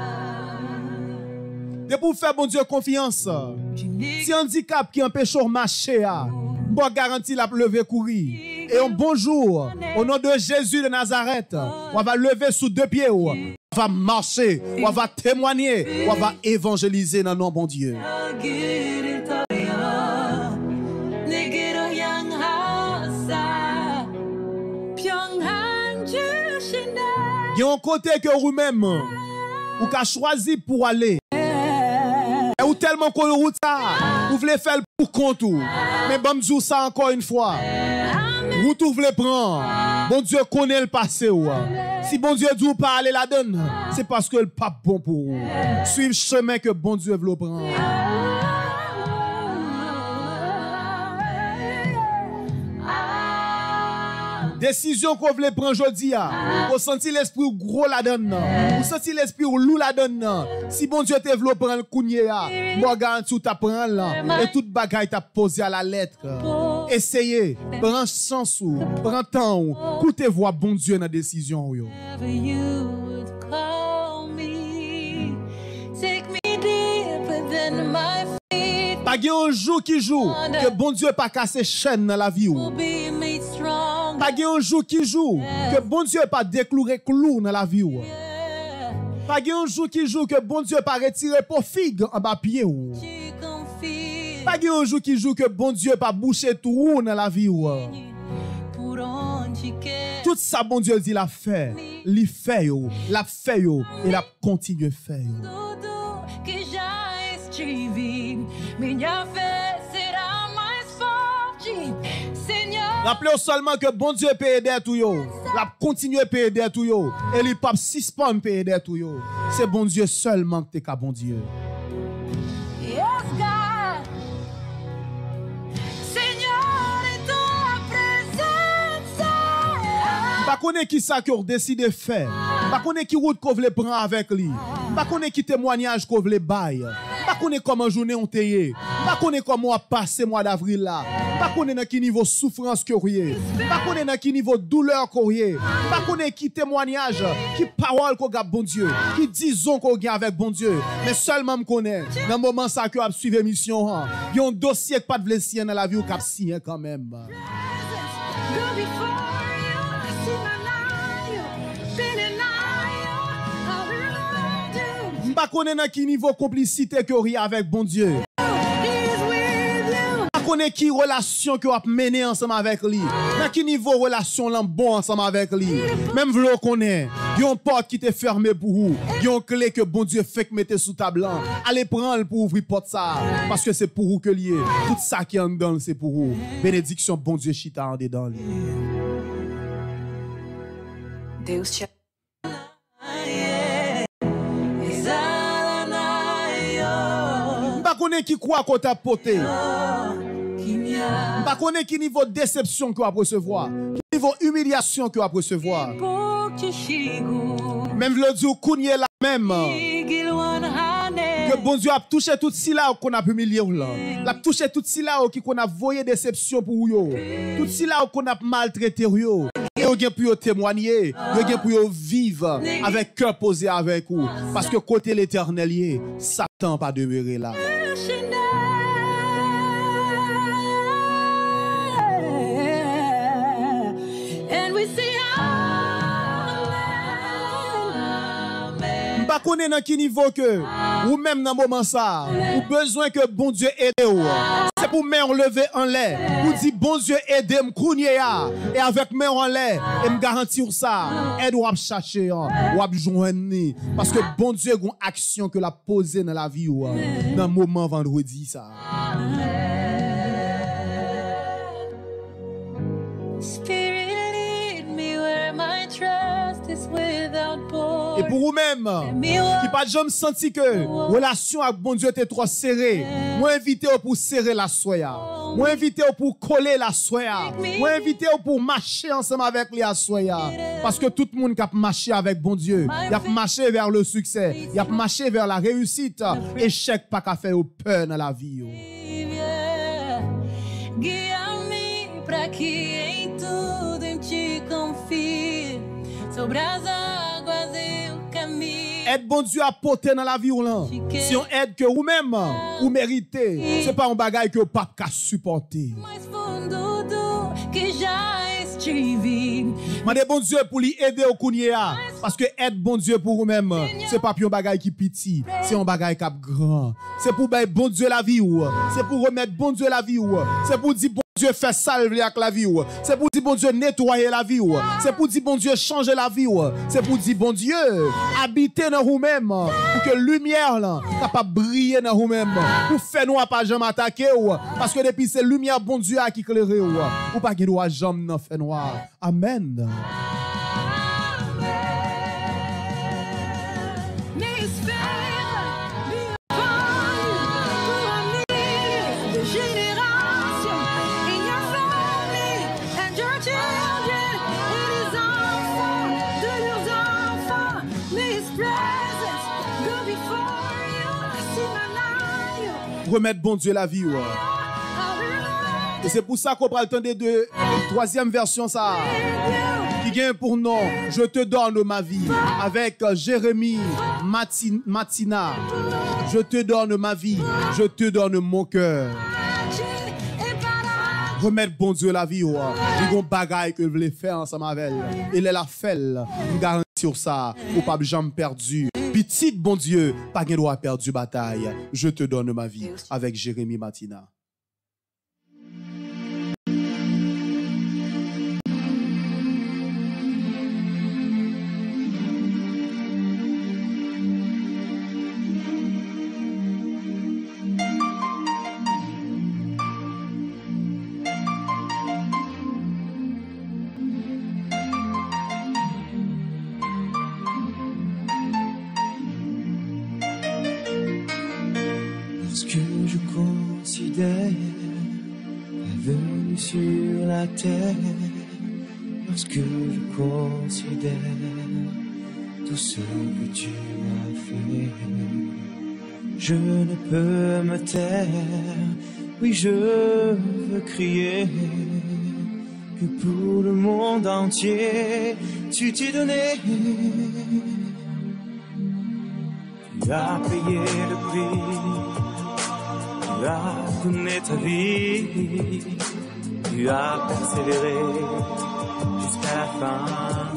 Speaker 2: C'est pour faire bon Dieu confiance. Si handicap qui empêche de marcher, bon garantie la lever courir. Et un bonjour au nom de Jésus de Nazareth, on va lever sous deux pieds. On va marcher, on va témoigner, on va évangéliser dans le nom bon Dieu. Il y a un côté que vous-même, vous avez choisi pour aller. Et vous tellement qu'on route ça, vous voulez faire pour compte. Mais bon Dieu, ça encore une fois. Vous tout voulez prendre. Bon Dieu connaît le passé. Si bon Dieu dit pas aller la donne, c'est parce que le pas bon pour vous. Suivez le chemin que bon Dieu veut prendre. Décision qu'on veut prendre aujourd'hui, vous sentez l'esprit gros la donne, vous sentez l'esprit loup la donne. Si bon Dieu te veut prendre le cougné, moi garantis ta prendre là et toute bagaille t'a posé à la lettre. Essayez, prends chance ou, prends temps ou, écoutez voix bon Dieu dans la décision. Pas un jour qui joue que bon Dieu pas casser chaîne dans la vie. Pas un jour qui joue que bon Dieu pas déclourer clou dans la vie. Pas un jour qui joue que bon Dieu pas retirer pour figue en bas pied. Pas un jour qui joue que bon Dieu pas boucher tout dans la vie. Tout ça bon Dieu dit la fait, li fait yo, la fait yo et la continue faire yo.
Speaker 1: Minha fé será mais forte.
Speaker 2: Rappelez-vous seulement que bon Dieu paye des tout yo. La continue à payer des tout yo. Et il pas suspend payer des tout yo. C'est bon Dieu seulement que t'es qu'à bon Dieu.
Speaker 1: Yes, God. Seigneur, et ta présence.
Speaker 2: Pas connaît qui ça que vous décidez de faire. Pas connaît qui route qu'on veut prendre avec lui. Pas connaît qui témoignage qu'on veut bailler. Pas connaît comment journée on t'ayé. Pas connaît comment on a passé mois d'avril là. Pas connaît dans quel niveau souffrance que vous avez. Pas connaît dans quel niveau douleur que vous avez. Pas connaît qui témoignage, qui parole qu'on a bon Dieu, qui disons qu'on a avec bon Dieu. Mais seulement me connaît. Dans le moment ça que vous suivez mission, il y a un dossier qui pas de blessure dans la vie ou qui a signé quand même.
Speaker 1: Go before you, see my life, been in you,
Speaker 2: Pas connaît dans quel niveau complicité que vous avez avec bon Dieu. Connaît qui relation que vous avez mené ensemble avec lui. Dans quel niveau relation là bon ensemble avec lui. Même vous le connaissez. Il y a une porte qui est fermée pour vous. Il y a une clé que bon Dieu fait que mettez sous table. Allez prendre pour ouvrir porte ça parce que c'est pour vous que lié. Tout ça qui est en dedans c'est pour vous. Bénédiction bon Dieu chita en dedans lui.
Speaker 3: Deus te
Speaker 2: Pas connaît qui croit qu'on t'a porté. Pas connaît qui niveau de déception que vous avez recevoir. Qui niveau humiliation que vous avez recevoir. Même le Dieu kounye la même. Que bon Dieu a touché tout si là qu'on a humilié là. L'a touché tout si là qui qu'on a voyé déception pour yo. Tout si là qu'on a maltraité yo. Et vous avez pu témoigner, vous avez pu vivre avec cœur posé avec vous. Parce que côté l'éternel, Satan pas demeurer là. Pas connaître dans quel niveau que ou même dans moment ça ou besoin que bon Dieu aide ou c'est pour main lever en l'air ou dit bon Dieu aide me kounye ya et avec main en l'air et me garantir ça aide ou chercher ou joindre parce que bon Dieu a une action que l'a posé dans la vie ou dans moment vendredi ça. Et pour vous-même, qui pas jamais senti que relation avec bon Dieu était trop serrée, moi invité pour serrer la soya. Moi invité pour coller la soya. Moi invité pour marcher ensemble avec les soya. Parce que tout le monde qui a marché avec bon Dieu, il a marché vers le succès, il a marché vers la réussite. Échec pas qu'à faire peur dans la vie.
Speaker 1: Guia-me para que em tudo em ti confie. Sobre as águas eu caminho.
Speaker 2: Aide bon Dieu à porter dans la vie ou là. Si on aide que vous-même, vous méritez, c'est pas un bagage que vous pas qu'à supporter.
Speaker 1: Mais fundo do que já estive.
Speaker 2: Mandez bon Dieu pour lui aider au kounia. Parce que aide bon Dieu pour vous-même, c'est pas un bagage qui petit, c'est un bagage qui grand. C'est pour bailler bon Dieu la vie ou. C'est pour remettre bon Dieu la vie ou. C'est pour dire bon Dieu fait salver avec la vie ou. C'est pour dire bon Dieu nettoyer la vie ou. C'est pour dire bon Dieu changer la vie ou. C'est pour dire bon Dieu habiter dans vous-même pour que lumière là capable briller dans vous-même. Pour faire nous pas jamais attaquer ou parce que depuis c'est lumière bon Dieu qui éclaire ou. Ou pas qu'il doit jamais dans fait noir. Amen. Remettre bon Dieu la vie. Ouais. Et c'est pour ça qu'on prend le temps de la troisième version ça. Qui gagne pour nom, je te donne ma vie. Avec Jérémie Matin, Matina. Je te donne ma vie. Je te donne mon cœur. Remettre bon Dieu la vie. Ouais. Il y a un bagage que je voulais faire ensemble avec elle. Il est la fait. Une garantie sur ça. Ou pas jamais perdu. Petit bon Dieu, pas de droit perdu bataille. Je te donne ma vie avec Jérémie Matina.
Speaker 3: sur la terre lorsque je considère tout ce que tu m'as fait. Je ne peux me taire, oui je veux crier que pour le monde entier tu t'es donné. Tu as payé le prix, tu as donné ta vie, tu as persévéré jusqu'à la fin.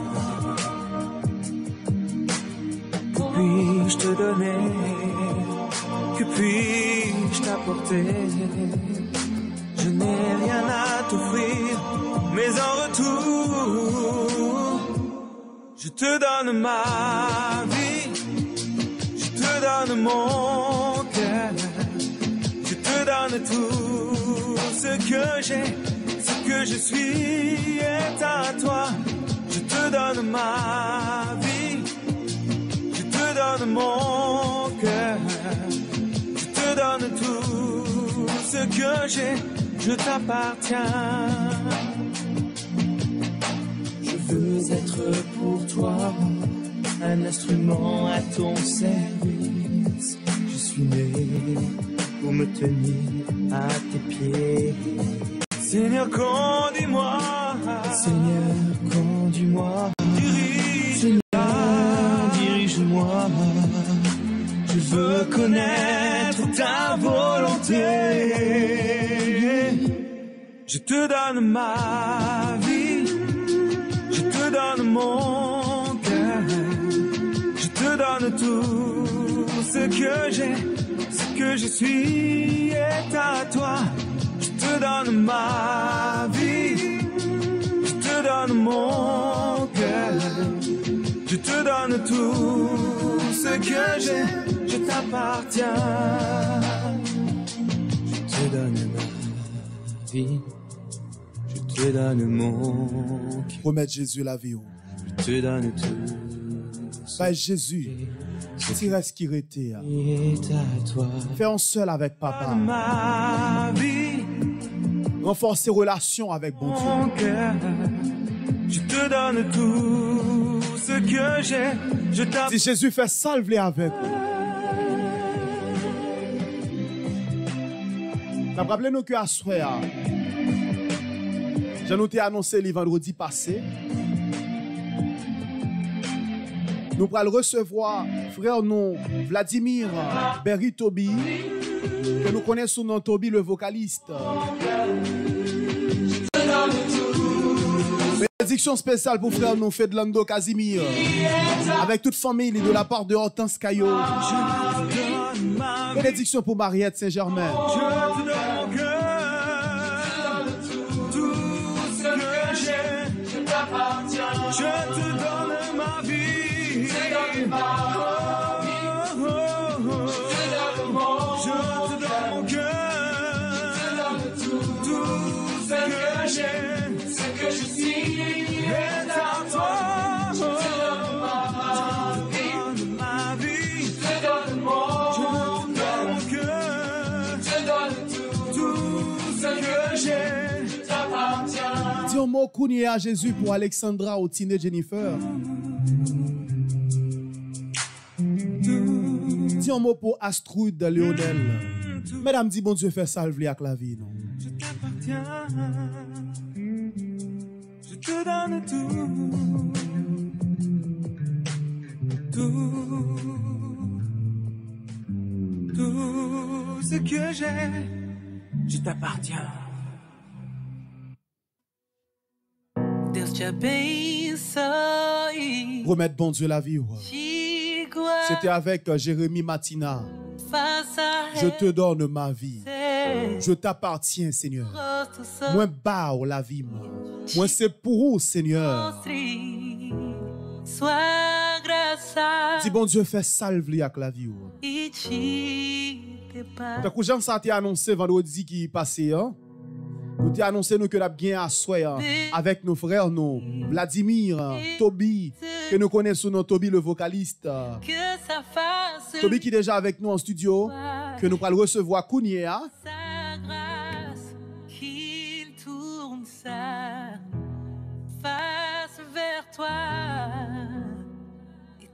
Speaker 3: Que puis-je te donner? Que puis-je t'apporter? Je n'ai rien à t'offrir, mais en retour, je te donne ma vie, je te donne mon cœur, je te donne tout ce que j'ai, ce que je suis est à toi. Je te donne ma vie, je te donne mon cœur, je te donne tout ce que j'ai, je t'appartiens. Je veux être pour toi un instrument à ton service. Je suis né pour me tenir à tes pieds. Seigneur, conduis-moi. Seigneur, conduis-moi. Dirige, Seigneur, dirige-moi. Je veux connaître ta volonté. Je te donne ma vie, je te donne mon cœur, je te donne tout ce que j'ai, ce que je suis est à toi. Je te donne ma vie, je te donne mon cœur, je te donne tout ce que j'ai, je t'appartiens. Je te donne ma vie, je te donne mon cœur.
Speaker 2: Remettre Jésus la vie.
Speaker 3: Je te donne tout.
Speaker 2: Père Jésus, si reste qui était,
Speaker 3: toi.
Speaker 2: fais en seul avec papa.
Speaker 3: Ma vie,
Speaker 2: renforcer relation avec bon
Speaker 3: mon
Speaker 2: Dieu.
Speaker 3: cœur, je te donne tout ce que j'ai. Je
Speaker 2: Si Jésus fait salver avec vous. T'as rappelé nous que à soir, j'ai noté annoncé le vendredi passé. Nous allons recevoir frère non Vladimir Berry Toby, que nous connaissons sous nom Toby le vocaliste. Bénédiction spéciale pour frère non Fedlando Casimir, avec toute famille de la part de Hortense Caillot. Bénédiction pour Mariette Saint-Germain.
Speaker 3: Je te donne ma vie, je te donne ma vie, je te donne mon cœur, je te donne tout, tout ce que j'ai, ce que je suis est à toi. Je te donne ma vie, je te donne mon cœur, je te donne tout, tout ce que j'ai, je t'appartiens.
Speaker 2: Dis un mot Kounié à Jésus pour Alexandra, Otine, Jennifer. Dis un mot pour Astrud, Léonel. Mesdames, dis bon Dieu, fait salver avec la vie, non?
Speaker 3: Je t'appartiens. Je te donne tout. Tout. Tout ce que j'ai. Je t'appartiens.
Speaker 1: Deus te abençoe.
Speaker 2: Remettre bon Dieu la vie. Ouais. C'était avec euh, Jérémy Matina. Je te donne ma vie. Je t'appartiens, Seigneur. Moi, bas la vie, moi. Moi, c'est pour vous, Seigneur. Dis bon Dieu, fais salver avec la vie. T'as que Jean ça t'a annoncé vendredi qui passé, hein? Nous t'ai annoncé nous que nous avons bien à soi avec nos frères, nous, Vladimir, Toby, que nous connaissons nos Toby le vocaliste. Toby qui est déjà avec nous en studio, que nous allons recevoir Kounia.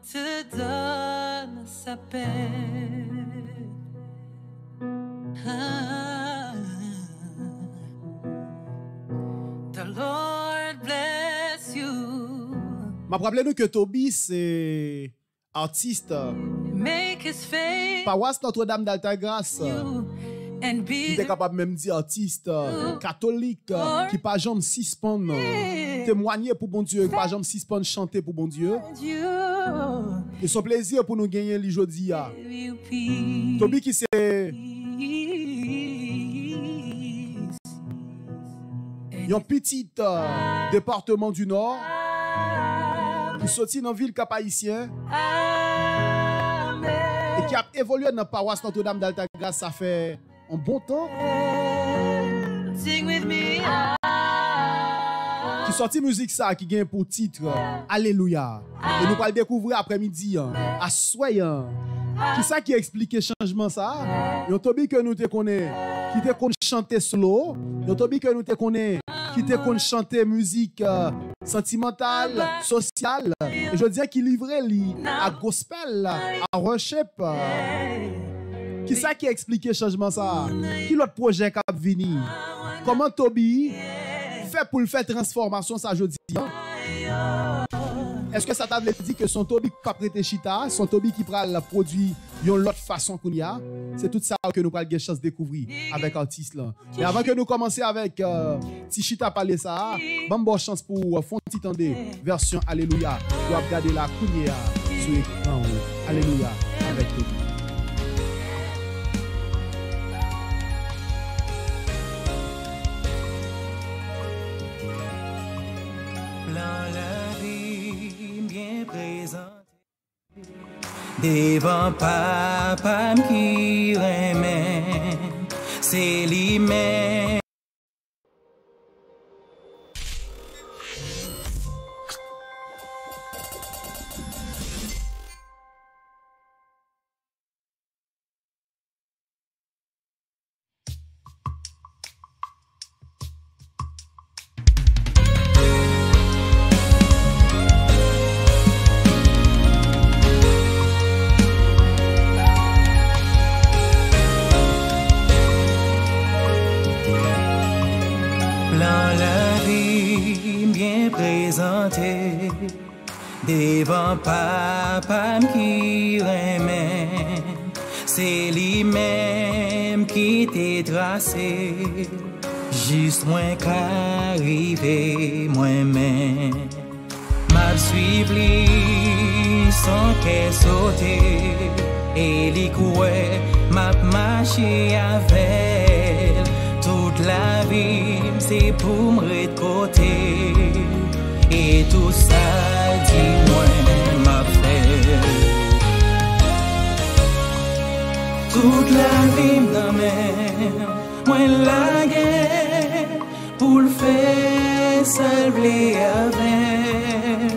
Speaker 1: te donne sa paix. Ah, the Lord bless you.
Speaker 2: M'a rappelé nous que Toby c'est artiste.
Speaker 1: Make his face.
Speaker 2: Paroisse Notre-Dame d'Altagrace. Il était capable même dire artiste catholique qui pas jamais suspendre témoigner pour bon Dieu, qui pas jamais suspendre chanter pour bon Dieu. Et son plaisir pour nous gagner aujourd'hui. Toby qui c'est un petit euh, département du Nord qui sorti dans la ville cap-haïtien et qui a évolué dans la paroisse Notre-Dame d'Altagrace. Ça fait un bon temps.
Speaker 1: Sing with me.
Speaker 2: Qui sorti musique ça qui gagne pour titre Alléluia. Et nous allons le découvrir après-midi à soyant. Qui ça qui explique le changement ça? Yon Toby que nous te connaît qui te connaît chanter solo. Yon Toby que nous te connaît qui te connaît chanter musique euh, sentimentale, sociale. Et je dis qu'il livrait li à gospel, à worship. Qui ça qui explique le changement ça? Qui l'autre projet qui a venu? Comment Toby fait pour le faire transformation ça je dis? Est-ce que ça t'a dit que son Toby pas prêté chita, son Toby qui prend le produit d'une autre façon qu'on y a? C'est tout ça que nous avons chance de découvrir avec l'artiste là. Mais avant que nous commencions avec euh, si chita parler ça, bonne bonne chance pour euh, font petit tendez version Alléluia. Vous avez regardé la Kounia sur l'écran. Alléluia avec Toby.
Speaker 4: Devant papa qui remet, c'est lui-même. Devant papa qui remet, c'est lui-même qui t'est tracé. Juste moins qu'arrivé moi-même, m'a suivi sans qu'elle sauter. Et les couets m'a marché avec toute la vie, c'est pour me côté. Et tout ça, dis-moi, ma frère. Toute la vie, ma mère, moi la guerre, pour le faire, salver avec,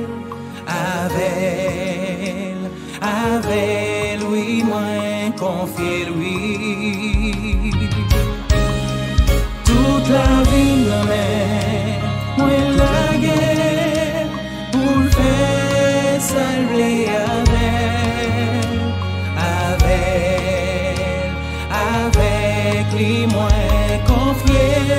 Speaker 4: avec, avec lui, moi, confier lui. Toute la vie, ma mère, moi la guerre. Salver avec, avec, avec lui, moi confié.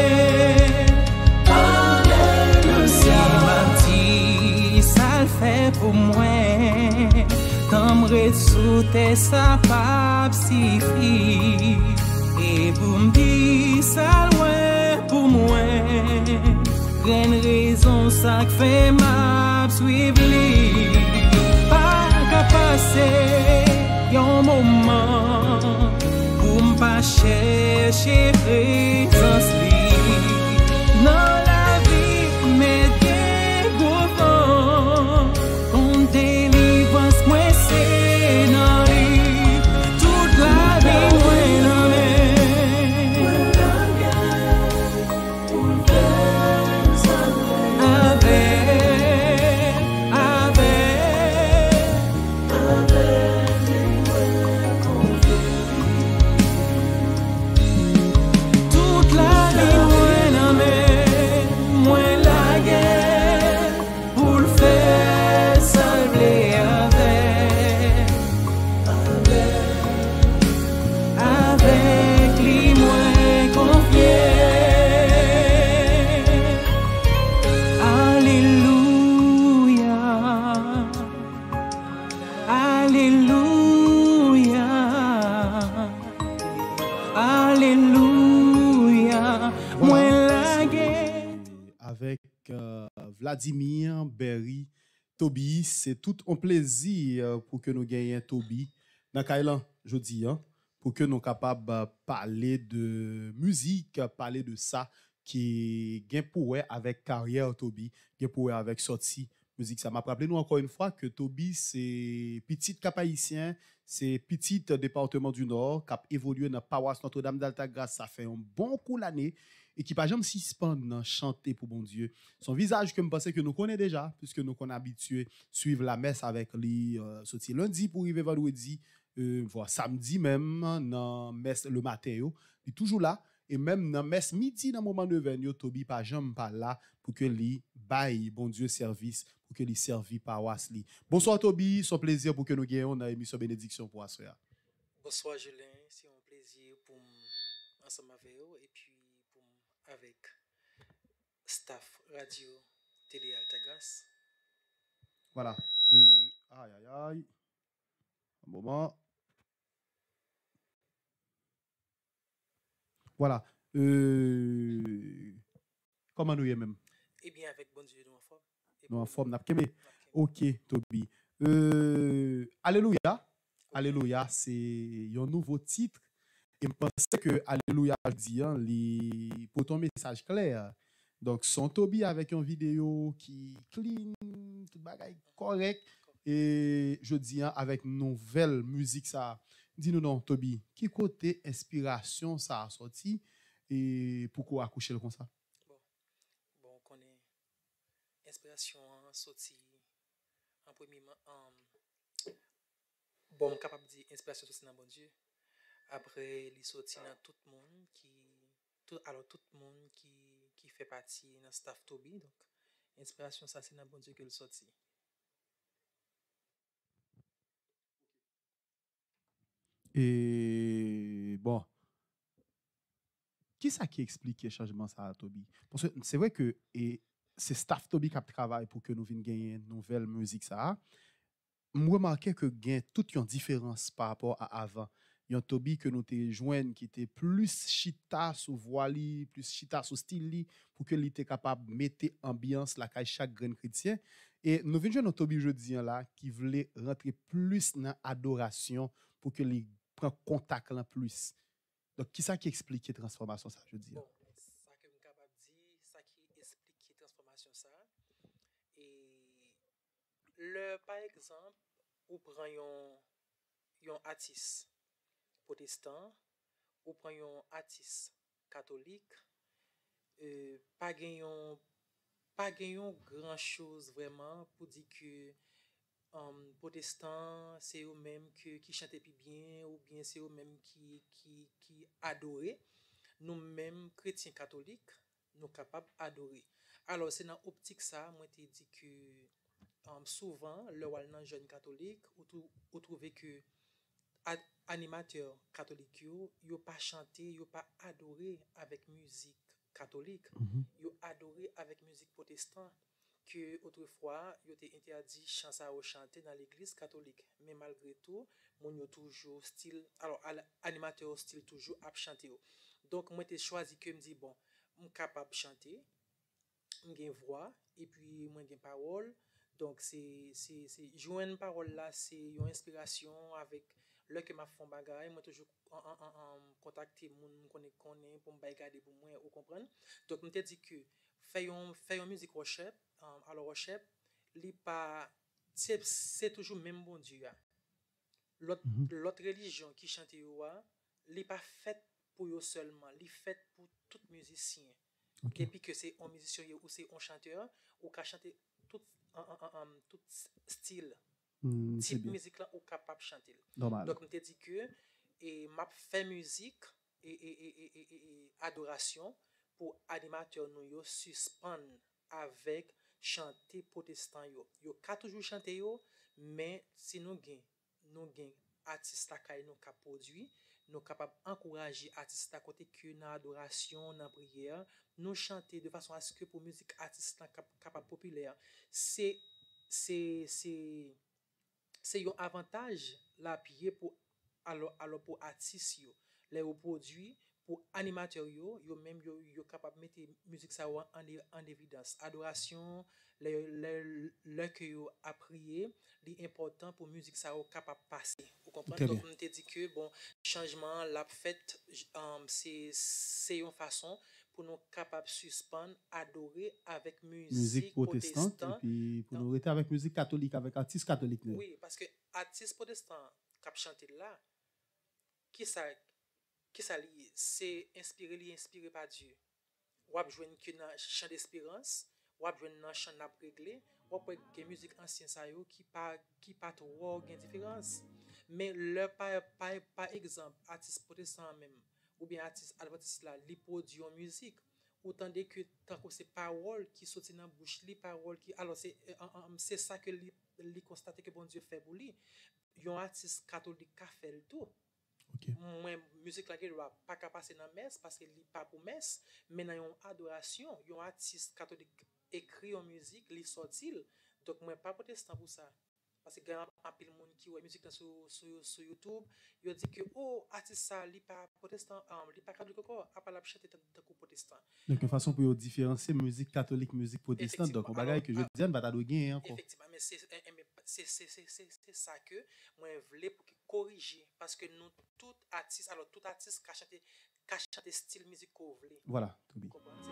Speaker 4: Alléluia. Si ça le fait pour moi, comme sous tes sapes si fi. Et pour me dire ça loin pour moi. Une raison ça que fait ma suivre lui. Pas qu'à passer un moment pour me pas chercher présence lui. Dans la vie mais des gouvernants on délivrance moi c'est dans lui. Toute la vie moi dans toute la vie
Speaker 2: euh, Vladimir, Berry, Toby. C'est tout un plaisir pour que nous gagnions Toby dans Kailan, je dis, hein, pour que nous soyons capables de parler de musique, parler de ça qui est pour avec carrière Toby, qui pour avec sortie musique. Ça m'a rappelé nous encore une fois que Toby, c'est petit cap-haïtien, c'est petit département du Nord, qui a évolué dans la paroisse Notre-Dame d'Altagrace, ça fait un bon coup l'année, et qui pas jamais suspendre chanter pour bon Dieu. Son visage que je pense que nous connaissons déjà, puisque nous sommes habitués à suivre la messe avec lui, euh, sorti lundi pour arriver vendredi, euh, voilà, samedi même, dans messe le matin, il est toujours là. Et même dans messe midi, dans le moment de venir, Toby pas jamais pas là pour que lui baille, bon Dieu, service, pour que lui servi par Wasli. Bonsoir Toby, c'est un plaisir pour que nous gagnions dans l'émission Bénédiction pour Assoya.
Speaker 5: Bonsoir Julien, c'est un plaisir pour ensemble avec vous et puis pour avec staff radio Télé Altagrace.
Speaker 2: Voilà. Euh, aïe aïe aïe. Un moment. Voilà. Euh, comment nous y est même?
Speaker 5: Eh bien, avec bon Dieu, nous en forme.
Speaker 2: Nous en forme. Ok, Toby. Euh, Alléluia. Okay. Alléluia, c'est un nouveau titre. Et je pense que Alléluia, je dis, hein, les... pour ton message clair. Donc, son Toby avec une vidéo qui clean, tout bagaille correct. Et je dis, hein, avec nouvelle musique, ça. Dis-nous non, Toby, qui côté inspiration ça a sorti et pourquoi accoucher comme ça?
Speaker 5: Bon, bon, on connaît inspiration sorti en premier en bon, on capable de dire inspiration sorti dans bon Dieu. Après, il sorti dans tout le monde qui tout alors tout le monde qui qui fait partie dans staff Toby. Donc, inspiration ça c'est dans bon Dieu que le sorti.
Speaker 2: Et bon, qui ça qui explique le changement ça à Toby? Parce que c'est vrai que c'est staff Toby qui travaille pour que nous venions gagner une nouvelle musique ça. Je remarquais que gain toute une différence par rapport à avant. Il y a un Toby que nous te joignent qui était plus chita sous voili, plus chita sous style pour que il était capable de mettre ambiance la caille chaque grain chrétien. Et nous venons joindre un Toby jeudi là qui voulait rentrer plus dans l'adoration pour que les prend contact là plus. Donc qui ça qui explique la transformation ça je dis.
Speaker 5: Bon, ça que je suis capable de dire, ça qui explique la transformation ça. Et le par exemple, ou prend un un artiste protestant, ou prend un artiste catholique, euh, pas gagnant pas gagnant grand chose vraiment pour dire que Um, protestants, c'est eux-mêmes qui, qui chantent plus bien, ou bien c'est eux-mêmes qui, qui, qui adorent. Nous-mêmes, chrétiens catholiques, nous sommes capables d'adorer. Alors, c'est dans l'optique ça, moi, je dis que um, souvent, le dans jeune catholique, vous trouvez que animateurs catholiques, ils n'ont pas chanté, ils n'ont pas adoré avec musique catholique, ils ont adoré avec musique protestante. Que autrefois, il était interdit de chanter à chanter dans l'église catholique. Mais malgré tout, mon yo toujours style, alors animateur style toujours à chanter. Donc, moi, j'ai choisi que me dit bon, je suis capable de chanter, j'ai une voix, et puis moi, j'ai une parole. Donc, c'est, c'est, c'est, jouer une parole là, c'est une inspiration avec le que m'a fait bagaille. Moi, toujours en, en, en, en contacter moun connaît connaît pour me regarder pour moi, vous comprenez? Donc, je me dit que faisons faisons musique worship. Um, alors worship, c'est, c'est toujours même bon Dieu. L'autre, mm-hmm. l'autre religion qui chante yoa, n'est pas faite pour eux seulement, elle est faite pour tout musicien. Okay. Depuis que c'est un musicien ou c'est un chanteur, ou qui chante tout en, en, en, en tout style, mm, type de musique là, ou capable de chanter. Normal. Donc, je me dit que et m'a fait musique et, et, et, et, et, et adoration pour animateurs nous yo suspendre avec chanter protestant yo. Yo ka toujours chanter yo, mais si nous gain, nous gain artiste la kay nous ka produit, nous capable encourager artiste à côté que dans adoration, dans prière, nous chanter de façon à ce que pour musique artiste capable populaire, c'est c'est c'est c'est un avantage la pied pour alors alors pour artiste yo, les produits pour animateurs yo, yo même yo yo capable mettre musique ça en, en évidence. Adoration, le le le que yo a prié, c'est important pour musique ça capable passer. Vous comprenez? Donc on te dit que bon changement la fait um, c'est c'est une façon pour nous capable suspendre, adorer avec musique,
Speaker 2: musique protestante protestant, et puis pour nous rester avec musique catholique, avec artistes catholiques.
Speaker 5: Oui, parce que artistes protestants qui chantent là, qui ça qui ça lié, c'est inspiré li inspiré par Dieu. Ou ap joine que dans chant d'espérance, ou ap joine dans chant n'a réglé, ou ap que musique ancienne ça yo qui pas qui pas trop gain différence. Mais le par par par exemple artiste protestant même ou bien artiste adventiste là, li produit en musique autant que tant que c'est parole qui sorti dans bouche li parole qui alors c'est c'est ça que li, li constate que bon Dieu fait pour lui. Yon artiste catholique qui fait le tout.
Speaker 2: Okay.
Speaker 5: Moi musique là qui doit pas passer dans messe parce que li pas pour messe mais dans une adoration, yon artiste catholique écrit en musique, li sorti. Donc moi pas protestant pour ça. Parce que il y a un peu de monde qui voit musique sur, sur, sur YouTube, il dit que oh artiste ça li pas protestant, um, li pas catholique encore, après la chanter de coup protestant.
Speaker 2: Donc une façon pour différencier musique catholique, musique protestante. Donc on bagaille que je dis on va ta gagner encore.
Speaker 5: Effectivement, mais c'est c'est c'est c'est c'est ça que moi voulais pour corriger parce que nous tout artiste alors tout artiste qui chante qui chante style musique qu'on veut.
Speaker 2: Voilà, Toby.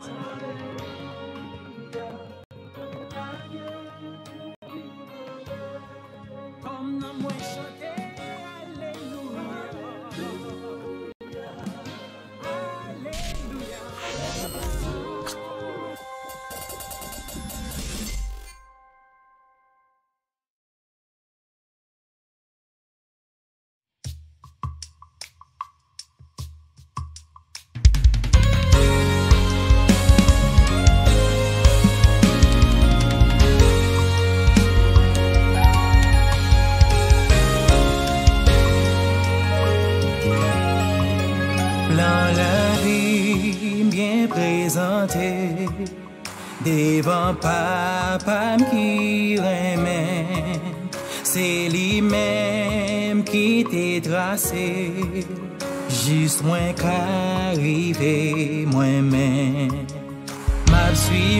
Speaker 4: Devant papa qui remet, c'est lui-même qui t'est tracé, juste moins qu'arrivé moi-même. M'a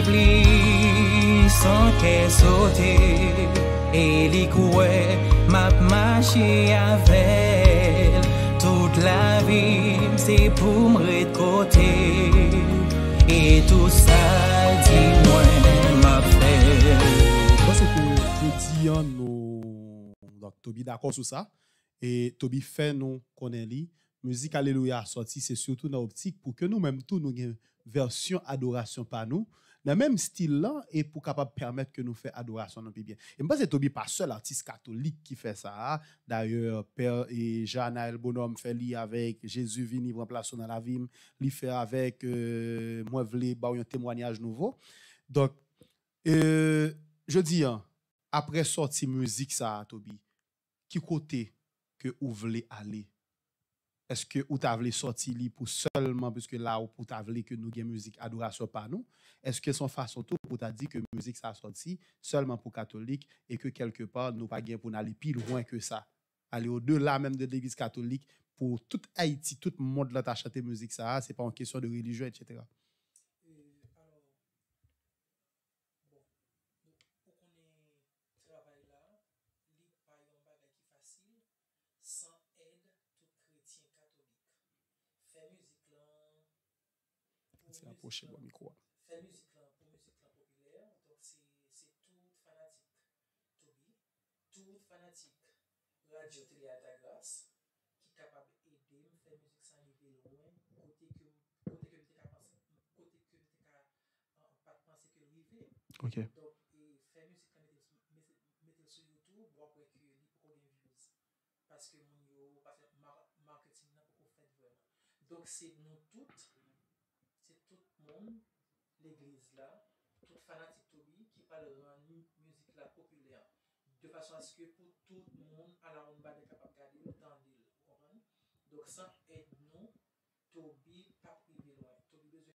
Speaker 4: suivi sans qu'elle sauter, et les couets m'a marché avec toute la vie, c'est pour me côté. Et tout ça, dis-moi, ma frère.
Speaker 2: Je pense que je dis, nous, donc Toby d'accord sur ça. Et Toby fait nous connaître lui. Musique Alléluia sorti, c'est surtout dans l'optique pour que nous-mêmes, tous nous ayons une version adoration par nous. Dans le même style là, et pour capable permettre que nous fassions adoration non plus bien. Et je pense que Toby pas seul artiste catholique qui fait ça. D'ailleurs, Père et Jean-Naël Bonhomme fait li avec Jésus vini remplacer dans la vie, li fait avec euh, moi vle ba un témoignage nouveau. Donc euh, je dis hein, après sortie musique ça Toby, qui côté que ou vle aller? Est-ce que ou t'as voulu sortir li pour seulement parce que là ou pour t'as voulu que nous gagne musique adoration par nous? Est-ce que son façon tout pour t'a dit que musique ça sorti seulement pour catholique et que quelque part nous pas gagne pour aller plus loin que ça, aller au-delà même de l'église catholique pour tout Haïti, tout le monde là t'a chanté musique ça, c'est pas une question de religion et cetera. C'est approché bon micro.
Speaker 5: Fait musique là pour musique là populaire, donc c'est c'est tout fanatique. Toby, tout fanatique. Radio télé à ta grâce qui est capable d'aider me faire musique sans arriver loin, côté que côté que t'es capable côté que t'es capable pas penser que arriver.
Speaker 2: OK.
Speaker 5: Donc et faire musique là mettre sur YouTube pour après que li pour bien views parce que mon yo parce que marketing là pour faire vraiment. Donc c'est nous toutes monde, l'église là, tout fanatique Toby qui parle de musique là populaire, de façon à ce que pour tout le monde à la on va être capable de garder le temps de vous comprenez? Donc ça aide nous, Toby pas privé loin, Toby besoin.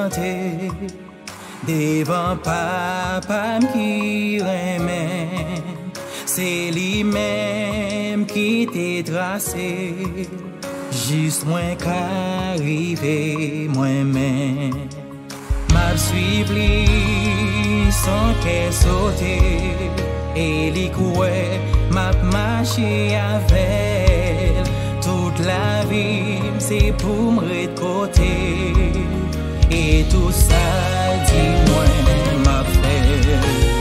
Speaker 4: chanter devant papa qui remet. C'est lui-même qui t'est tracé, juste moins qu'arrivé moi-même. M'a suivi sans qu'elle saute et les couets m'a marché avec. Toute la vie c'est pour me de côté et tout ça dis-moi m'a fait.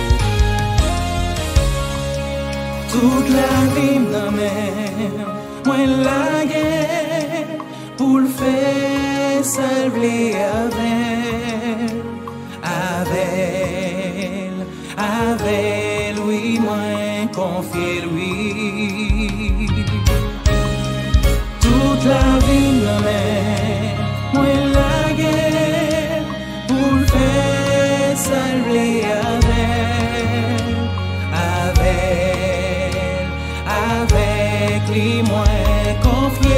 Speaker 4: Toute la vie dans mer, moi la guerre pour le faire salver avec, avec, avec lui, moi confier lui. Toute la vie dans mer, moi la guerre pour le faire salver avec, avec, avec lui, moi confier.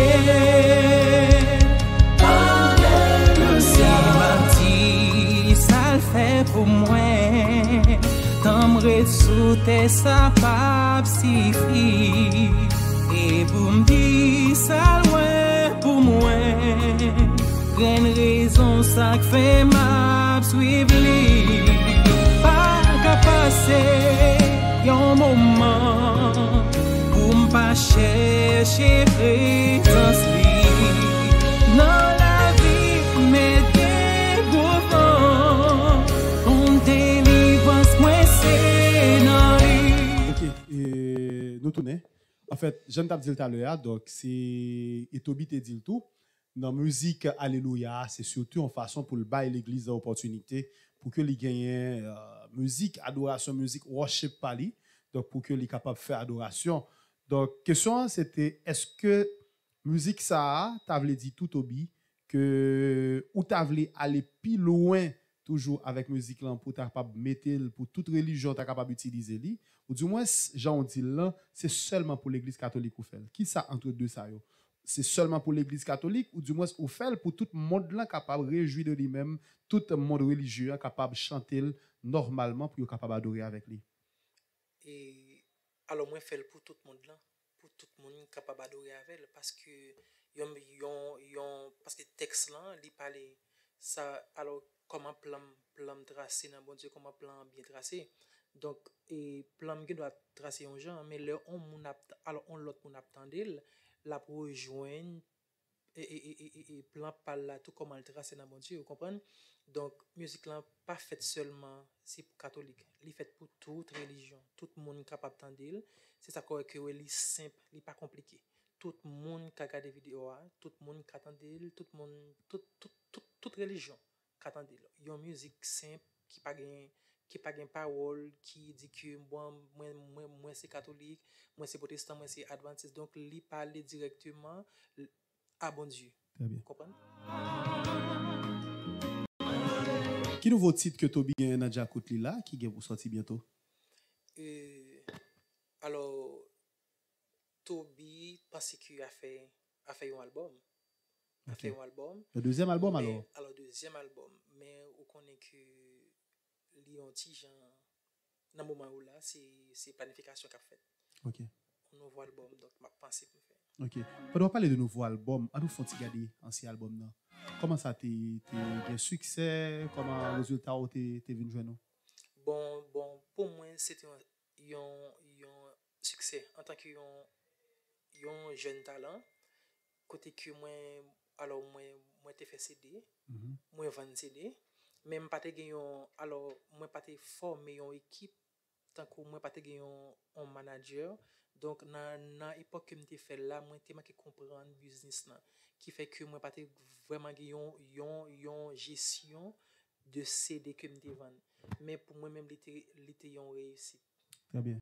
Speaker 4: Pour moi, t'aimerais sous tes sapes si fi et pour me dire ça loin pour moi, grande raison ça que fait ma suivre lui, pas qu'à passer un moment pour me pas chercher présence lui dans la vie mais
Speaker 2: nous tournons. En fait, je ne t'ai pas dit tout à l'heure, donc c'est et Toby t'a dit le tout. Dans la musique Alléluia, c'est surtout en façon pour le bail l'église d'opportunité pour que les gagnent euh, musique, adoration, musique, worship pali, donc pour que les capables de faire adoration. Donc, question c'était est-ce que musique ça, t'avais dit tout Toby que ou t'avais aller plus loin toujours avec musique là pour ta capable mettre pour toute religion ta capable utiliser li ou du moins Jean dit là c'est seulement pour l'église catholique ou fait qui ça entre deux ça yo c'est seulement pour l'église catholique ou du moins ou fait pour tout le monde là capable réjouir de lui-même tout le monde religieux capable chanter normalement pour capable adorer avec lui
Speaker 5: et alors moi fait pour tout le monde là pour tout le monde capable adorer avec parce que yon yon yon parce que texte là il parle ça alors comment plan plan tracé dans bon Dieu comment plan bien tracé donc et plan qui doit tracer un genre mais le on mon alors on l'autre mon attendel la pour rejoindre et et et et plan par là tout comment le tracer dans bon Dieu vous comprenez donc musique là pas faite seulement c'est pour catholique il fait pour toute religion tout le monde capable d'entendre c'est ça que c'est simple il pas compliqué tout le monde qui regarde des vidéos tout le monde qui attend tout le monde tout tout toute religion attendez il y a une musique simple qui pas gain qui pas gain parole qui dit que moi moi moi, moi c'est catholique moi c'est protestant moi c'est adventiste donc lui parler directement à bon Dieu
Speaker 2: très bien
Speaker 5: comprenez
Speaker 2: qui nouveau titre que Toby gagne dans Jacout li là qui gagne pour sortir bientôt
Speaker 5: euh, alors Toby pense qu'il a fait a fait un album a fait un album.
Speaker 2: Le deuxième album
Speaker 5: mais,
Speaker 2: alors
Speaker 5: alors le deuxième album mais on connaît que Lyon Tijan dans moment où là c'est c'est planification qu'a fait.
Speaker 2: OK.
Speaker 5: Un nouveau album donc m'a pensé pour faire.
Speaker 2: OK. Pendant parler de nouveau album, à nous font regarder ancien album là. Comment ça t'es t'es succès, comment résultat ou t'es t'es venu joindre?
Speaker 5: Bon bon pour moi c'était un un succès en tant que un un jeune talent côté que moi alors moi moi t'ai fait C D mm-hmm. moi vendre C D même pas t'ai gagné alors moi pas t'ai formé une équipe tant que moi pas t'ai gagné un manager donc dans dans époque que m'était fait là moi t'ai marqué comprendre business là qui fait que moi pas t'ai vraiment gagné yon yon gestion de C D que m'était vendre mais pour moi même l'été l'été yon réussi
Speaker 2: très bien.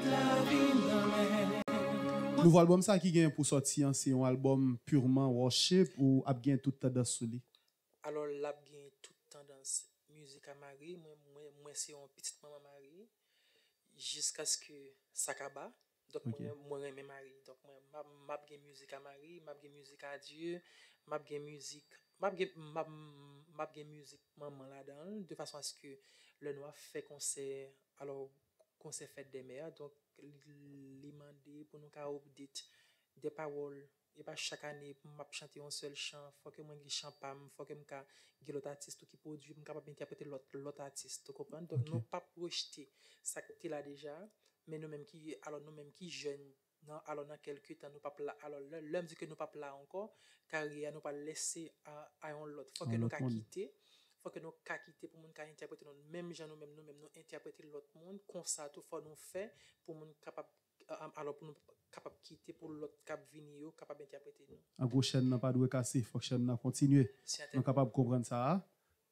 Speaker 2: Nouveau album ça qui gagne pour sortir c'est un album purement worship ou a bien toute tendance sur lui?
Speaker 5: Alors l'a bien toute tendance musique à Marie moi moi, moi c'est une petite maman Marie jusqu'à ce que Sakaba Donc, okay. moi, j'aime Marie. Donc, moi, m'a gen musique à Marie, m'a gen musique à Dieu, m'a gen musique, m'a gen m'a gen musique maman là-dedans, de façon à ce que le noir fait concert, alors concert fête des mères, donc li mandé pour nous update des paroles. Et pas chaque année pour m'a chanter un seul chant, faut que moi gi chant pam, faut que m'ka gi l'autre artiste qui produit, m'ka capable interpréter l'autre l'autre artiste, tu comprends? Donc okay. nous pas projeter ça que là déjà, mais nous même qui alors nous même qui jeunes non alors dans quelques temps nous pas là alors l'homme dit que nous pas là encore car il nous pas laisser à à un l'autre, faut que nous ka quitter, faut que nous ka quitter pour nous ka interpréter nous même gens nous même nous même nous interpréter l'autre monde comme ça tout faut nous faire pour nous capable alors pour nous capable quitter pour l'autre cap venir capable interpréter nous
Speaker 2: en gros chaîne n'a pas doit casser faut que chaîne n'a continuer on capable comprendre ça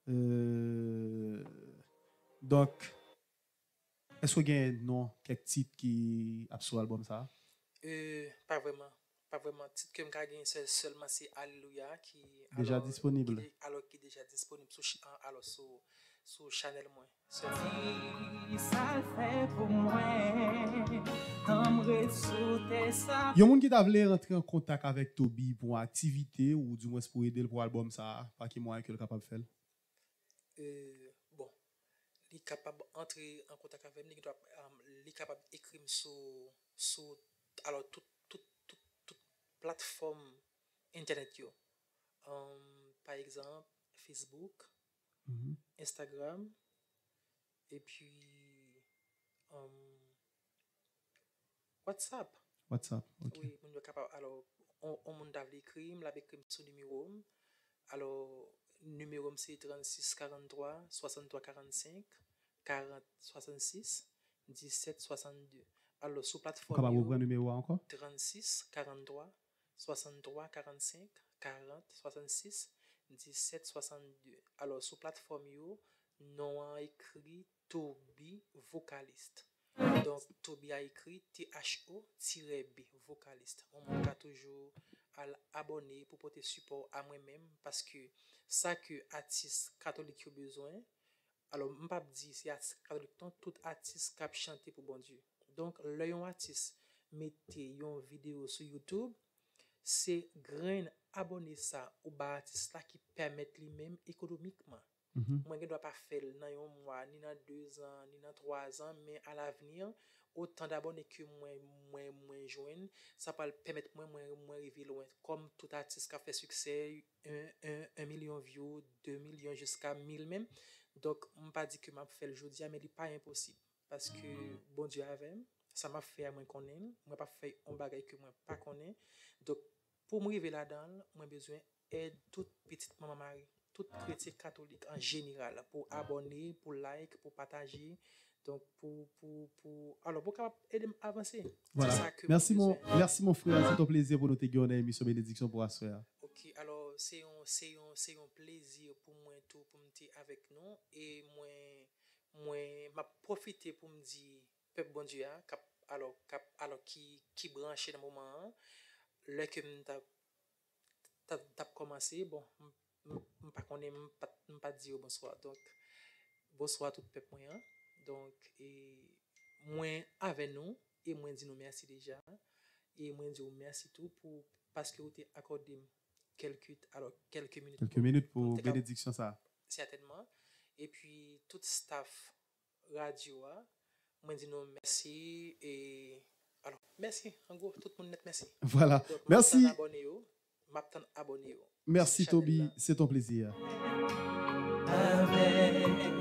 Speaker 2: euh, donc est-ce que gain non quelques titres qui a sur album ça
Speaker 5: euh pas vraiment pas vraiment titre que me gagne seulement c'est Alléluia qui
Speaker 2: déjà
Speaker 5: alors,
Speaker 2: disponible
Speaker 5: qui, alors qui est déjà disponible sur alors sur sur Channel moi
Speaker 4: ça fait pour moi t'aimerais sauter ça
Speaker 2: y a monde qui t'a voulu rentrer en contact avec Toby pour une activité ou du moins pour aider pour album ça pas qui moyen que le capable faire
Speaker 5: euh bon il est capable entrer en contact avec lui il est capable écrire sur sur alors toute toute toute toute plateforme internet yo um, par exemple Facebook mm-hmm. Instagram et puis um, WhatsApp.
Speaker 2: WhatsApp, ok.
Speaker 5: Oui, on est capable. Alors, on on m'a écrit, on l'a écrit sur numéro. Alors, numéro c'est trente-six quarante-trois soixante-trois quarante-cinq quarante soixante-six dix-sept soixante-deux. Alors, sur plateforme.
Speaker 2: Comment vous prenez numéro encore?
Speaker 5: trente-six quarante-trois soixante-trois quarante-cinq quarante soixante-six dix-sept soixante-deux. Alors, sur plateforme yo, nous a écrit Toby vocaliste. Donc Toby a écrit T H O-B vocaliste. On m'a toujours à abonner pour porter support à moi-même parce que ça que artiste catholique a besoin. Alors on pas dire c'est artiste catholique tout artiste qui chanter pour bon Dieu. Donc l'un artiste mettez une vidéo sur YouTube, c'est grain abonner ça au artiste là qui permet lui-même économiquement. Mm-hmm. Moi, je ne dois pas faire dans un mois, ni dans deux ans, ni dans trois ans, mais à l'avenir, autant d'abonnés que moi, moi, moi, joindre, ça va permettre moi, moi, moi, arriver loin. Comme tout artiste qui a fait succès, un, un, un million de views, deux millions jusqu'à mille même. Donc, je ne pas dire que je fais le jeudi, mais ce n'est pas impossible. Parce que, bon Dieu avait, ça m'a fait à moi connaître, moi, pas fait un bagage que moi, pas connaître. Donc, pour me arriver là-dedans, moi, besoin d'aide toute petite maman Marie. Tout chrétien catholique en général pour abonner, pour like, pour partager, donc pour pour pour alors pour capable aider à avancer.
Speaker 2: Voilà. Ça que merci mon besoin. Merci mon frère, c'est un plaisir pour nous te gagner émission bénédiction pour asseoir.
Speaker 5: OK, alors c'est un c'est un c'est un plaisir pour moi tout pour me être avec nous et moi moi m'a profiter pour me dire peuple bon Dieu cap alors cap alors qui qui branché dans moment là que m't'a t'as commencé bon je pas connais pas pas dire bonsoir donc bonsoir tout peuple moyen donc et moi avec nous et moi dit nous merci déjà et moi dit merci tout pour parce que vous t'ai accordé quelques alors quelques minutes
Speaker 2: quelques pour, minutes pour, pour bénédiction ça
Speaker 5: certainement et puis tout staff radio moi dit nous merci et alors merci en gros tout le monde net merci
Speaker 2: voilà donc, merci
Speaker 5: m'attend abonné.
Speaker 2: Merci Toby, c'est ton plaisir.
Speaker 4: Avec,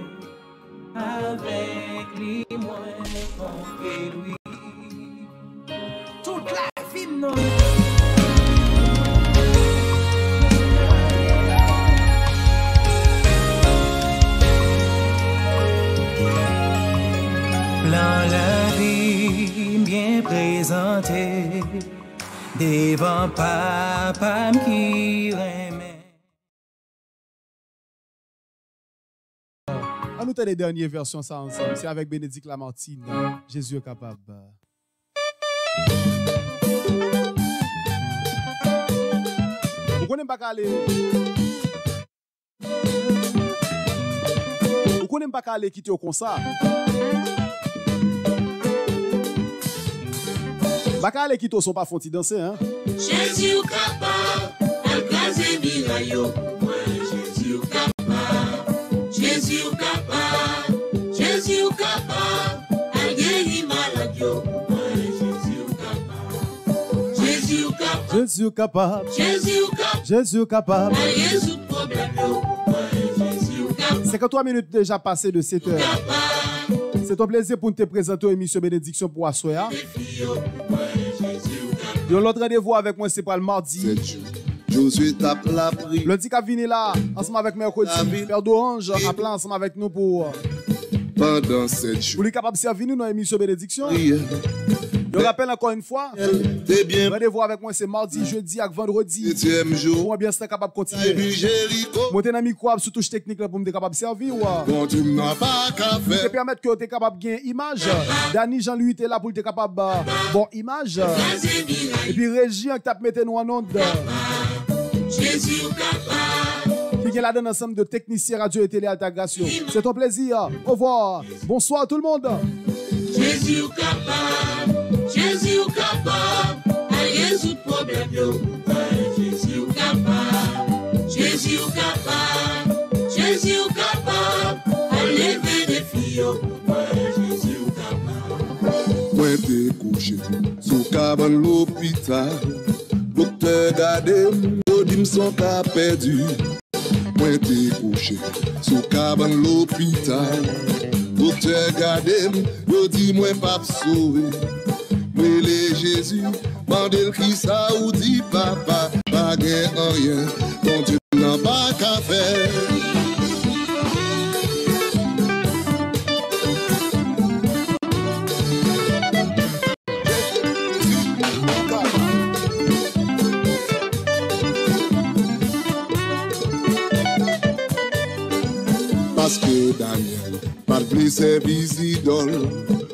Speaker 4: avec lui, moi, et lui, toute la vie non. Plan la vie bien présentée. Devant papa qui remet.
Speaker 2: On nous les dernières versions ça ensemble. C'est avec Bénédicte Lamartine. Jésus est capable. Vous connaissez pas aller. Vous connaissez pas aller quitter au concert. Baka qui sont pas fonti danser hein.
Speaker 6: Jésus capable, alcaze mirayo. Jésus capable, Jésus capable, Jésus capable, alguéri maladio. Jésus capable,
Speaker 2: Jésus capable,
Speaker 6: Jésus capable,
Speaker 2: Jésus capable,
Speaker 6: résoudre problème yo. Jésus capable,
Speaker 2: cinquante-trois minutes déjà passées de sept heures. C'est un plaisir pour nous te présenter l'émission Bénédiction pour Assoya. L'autre rendez-vous avec moi, c'est pour le mardi.
Speaker 7: Josué tape la prie.
Speaker 2: Lundi qu'a venu là, ensemble avec mercredi. Père d'Orange, à plan ensemble avec nous pour.
Speaker 7: Pendant sept jours.
Speaker 2: Pour les capables de servir nous dans l'émission Bénédiction. Je rappelle encore une fois.
Speaker 7: Bien.
Speaker 2: Rendez-vous avec moi, c'est mardi, jeudi et vendredi.
Speaker 7: Septième jour.
Speaker 2: Pour bien être capable de continuer. Monter dans le micro sur touche technique pour me capable de servir.
Speaker 7: Bon, tu n'as pas qu'à faire.
Speaker 2: Te permettre que tu es capable de gagner image. Dani Jean-Louis était là pour être capable de bon image. Et puis Régis qui t'a mis nous en onde.
Speaker 6: Jésus capable,
Speaker 2: Qui est là dans l'ensemble de techniciens radio et télé Altagration. C'est un plaisir. Au revoir. Bonsoir tout le monde.
Speaker 6: Jésus capable, Jésus capable, à résoudre problème yo. Jésus capable, Jésus capable, Jésus capable, à lever des filles yo. Jésus capable.
Speaker 7: Moi t'es couché sous cabane l'hôpital. Docteur gade, yo dit m'son cas perdu. Moi t'es couché sous cabane l'hôpital. Docteur gade, yo dit moi pas sauvé. Moi les Jésus, mandel qui ça ou dit papa, pas gain rien. Ton Dieu n'a pas qu'à faire. Parce que Daniel, pas de service idole.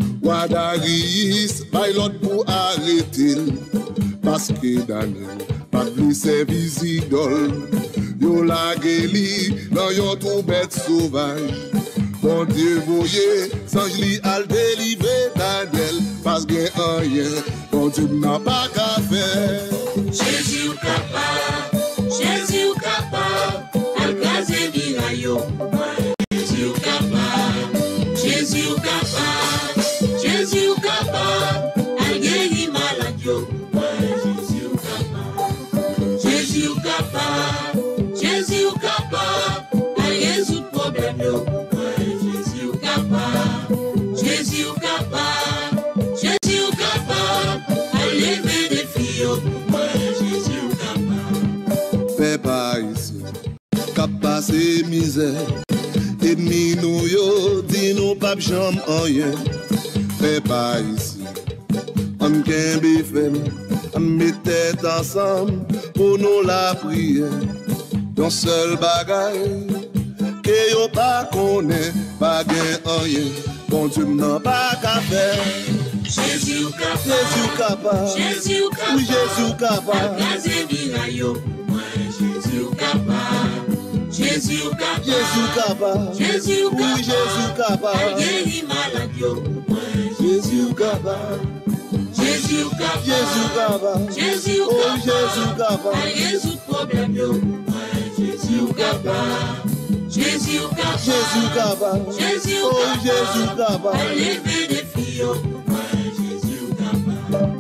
Speaker 7: Wadaris, by l'autre pour arrêter. Parce que Daniel, pas de service idole. Yo la guéli, dans yon tout bête sauvage. Bon Dieu, voyez, sans jli al délivrer Daniel. Parce que rien, bon Dieu n'a pas qu'à faire.
Speaker 6: Jésus capable, Jésus capable, alcaze mirayo. Jésus capable, Jésus capable, Jésus capable, à guérir maladio. Jésus capable, Jésus capable, Jésus capable, à résoudre problème yo. Jésus capable, Jésus capable, Jésus capable, à lever des filles yo. Jésus capable.
Speaker 7: Fais pas ici, cap passer misère. Ennemi nous yo, dis nous pas jambe en rien. Fais pas ici, on kembe fem, on met tête ensemble pour nous la prière. Ton seul bagaille, que yo pas connaît, pas gain en rien. Bon Dieu n'a pas qu'à faire.
Speaker 6: Jésus capable,
Speaker 7: Jésus capable,
Speaker 6: Jésus capable,
Speaker 7: oui Jésus capable,
Speaker 6: alcaze mirayo. Jésus capable, Jésus capable,
Speaker 7: Jésus capable,
Speaker 6: Jésus capable,
Speaker 7: oui Jésus capable,
Speaker 6: guéri maladio.
Speaker 7: Jésus capable,
Speaker 6: Jésus capable,
Speaker 7: Jésus capable,
Speaker 6: Jésus
Speaker 7: oh
Speaker 6: capable,
Speaker 7: Jésus capable,
Speaker 6: à résoudre problème yo. Jésus capable, Jésus capable,
Speaker 7: Jésus capable,
Speaker 6: Jésus
Speaker 7: oh
Speaker 6: capable,
Speaker 7: Jésus
Speaker 6: à
Speaker 7: capable.
Speaker 6: lever des filles yo. Jésus capable.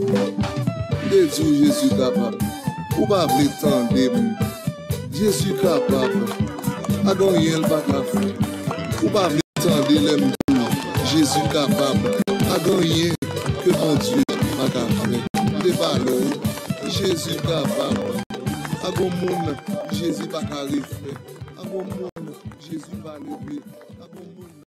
Speaker 7: Et Dieu Jésus capable, ou pas prétendre Jésus capable, a gagné le pas qu'à faire. Ou pas prétendre l'aime Jésus capable, a gagné que mon Dieu pas qu'à faire. Les valeurs, Jésus capable, a bon monde, Jésus pas qu'à refaire. A bon monde, Jésus va lever. A bon monde.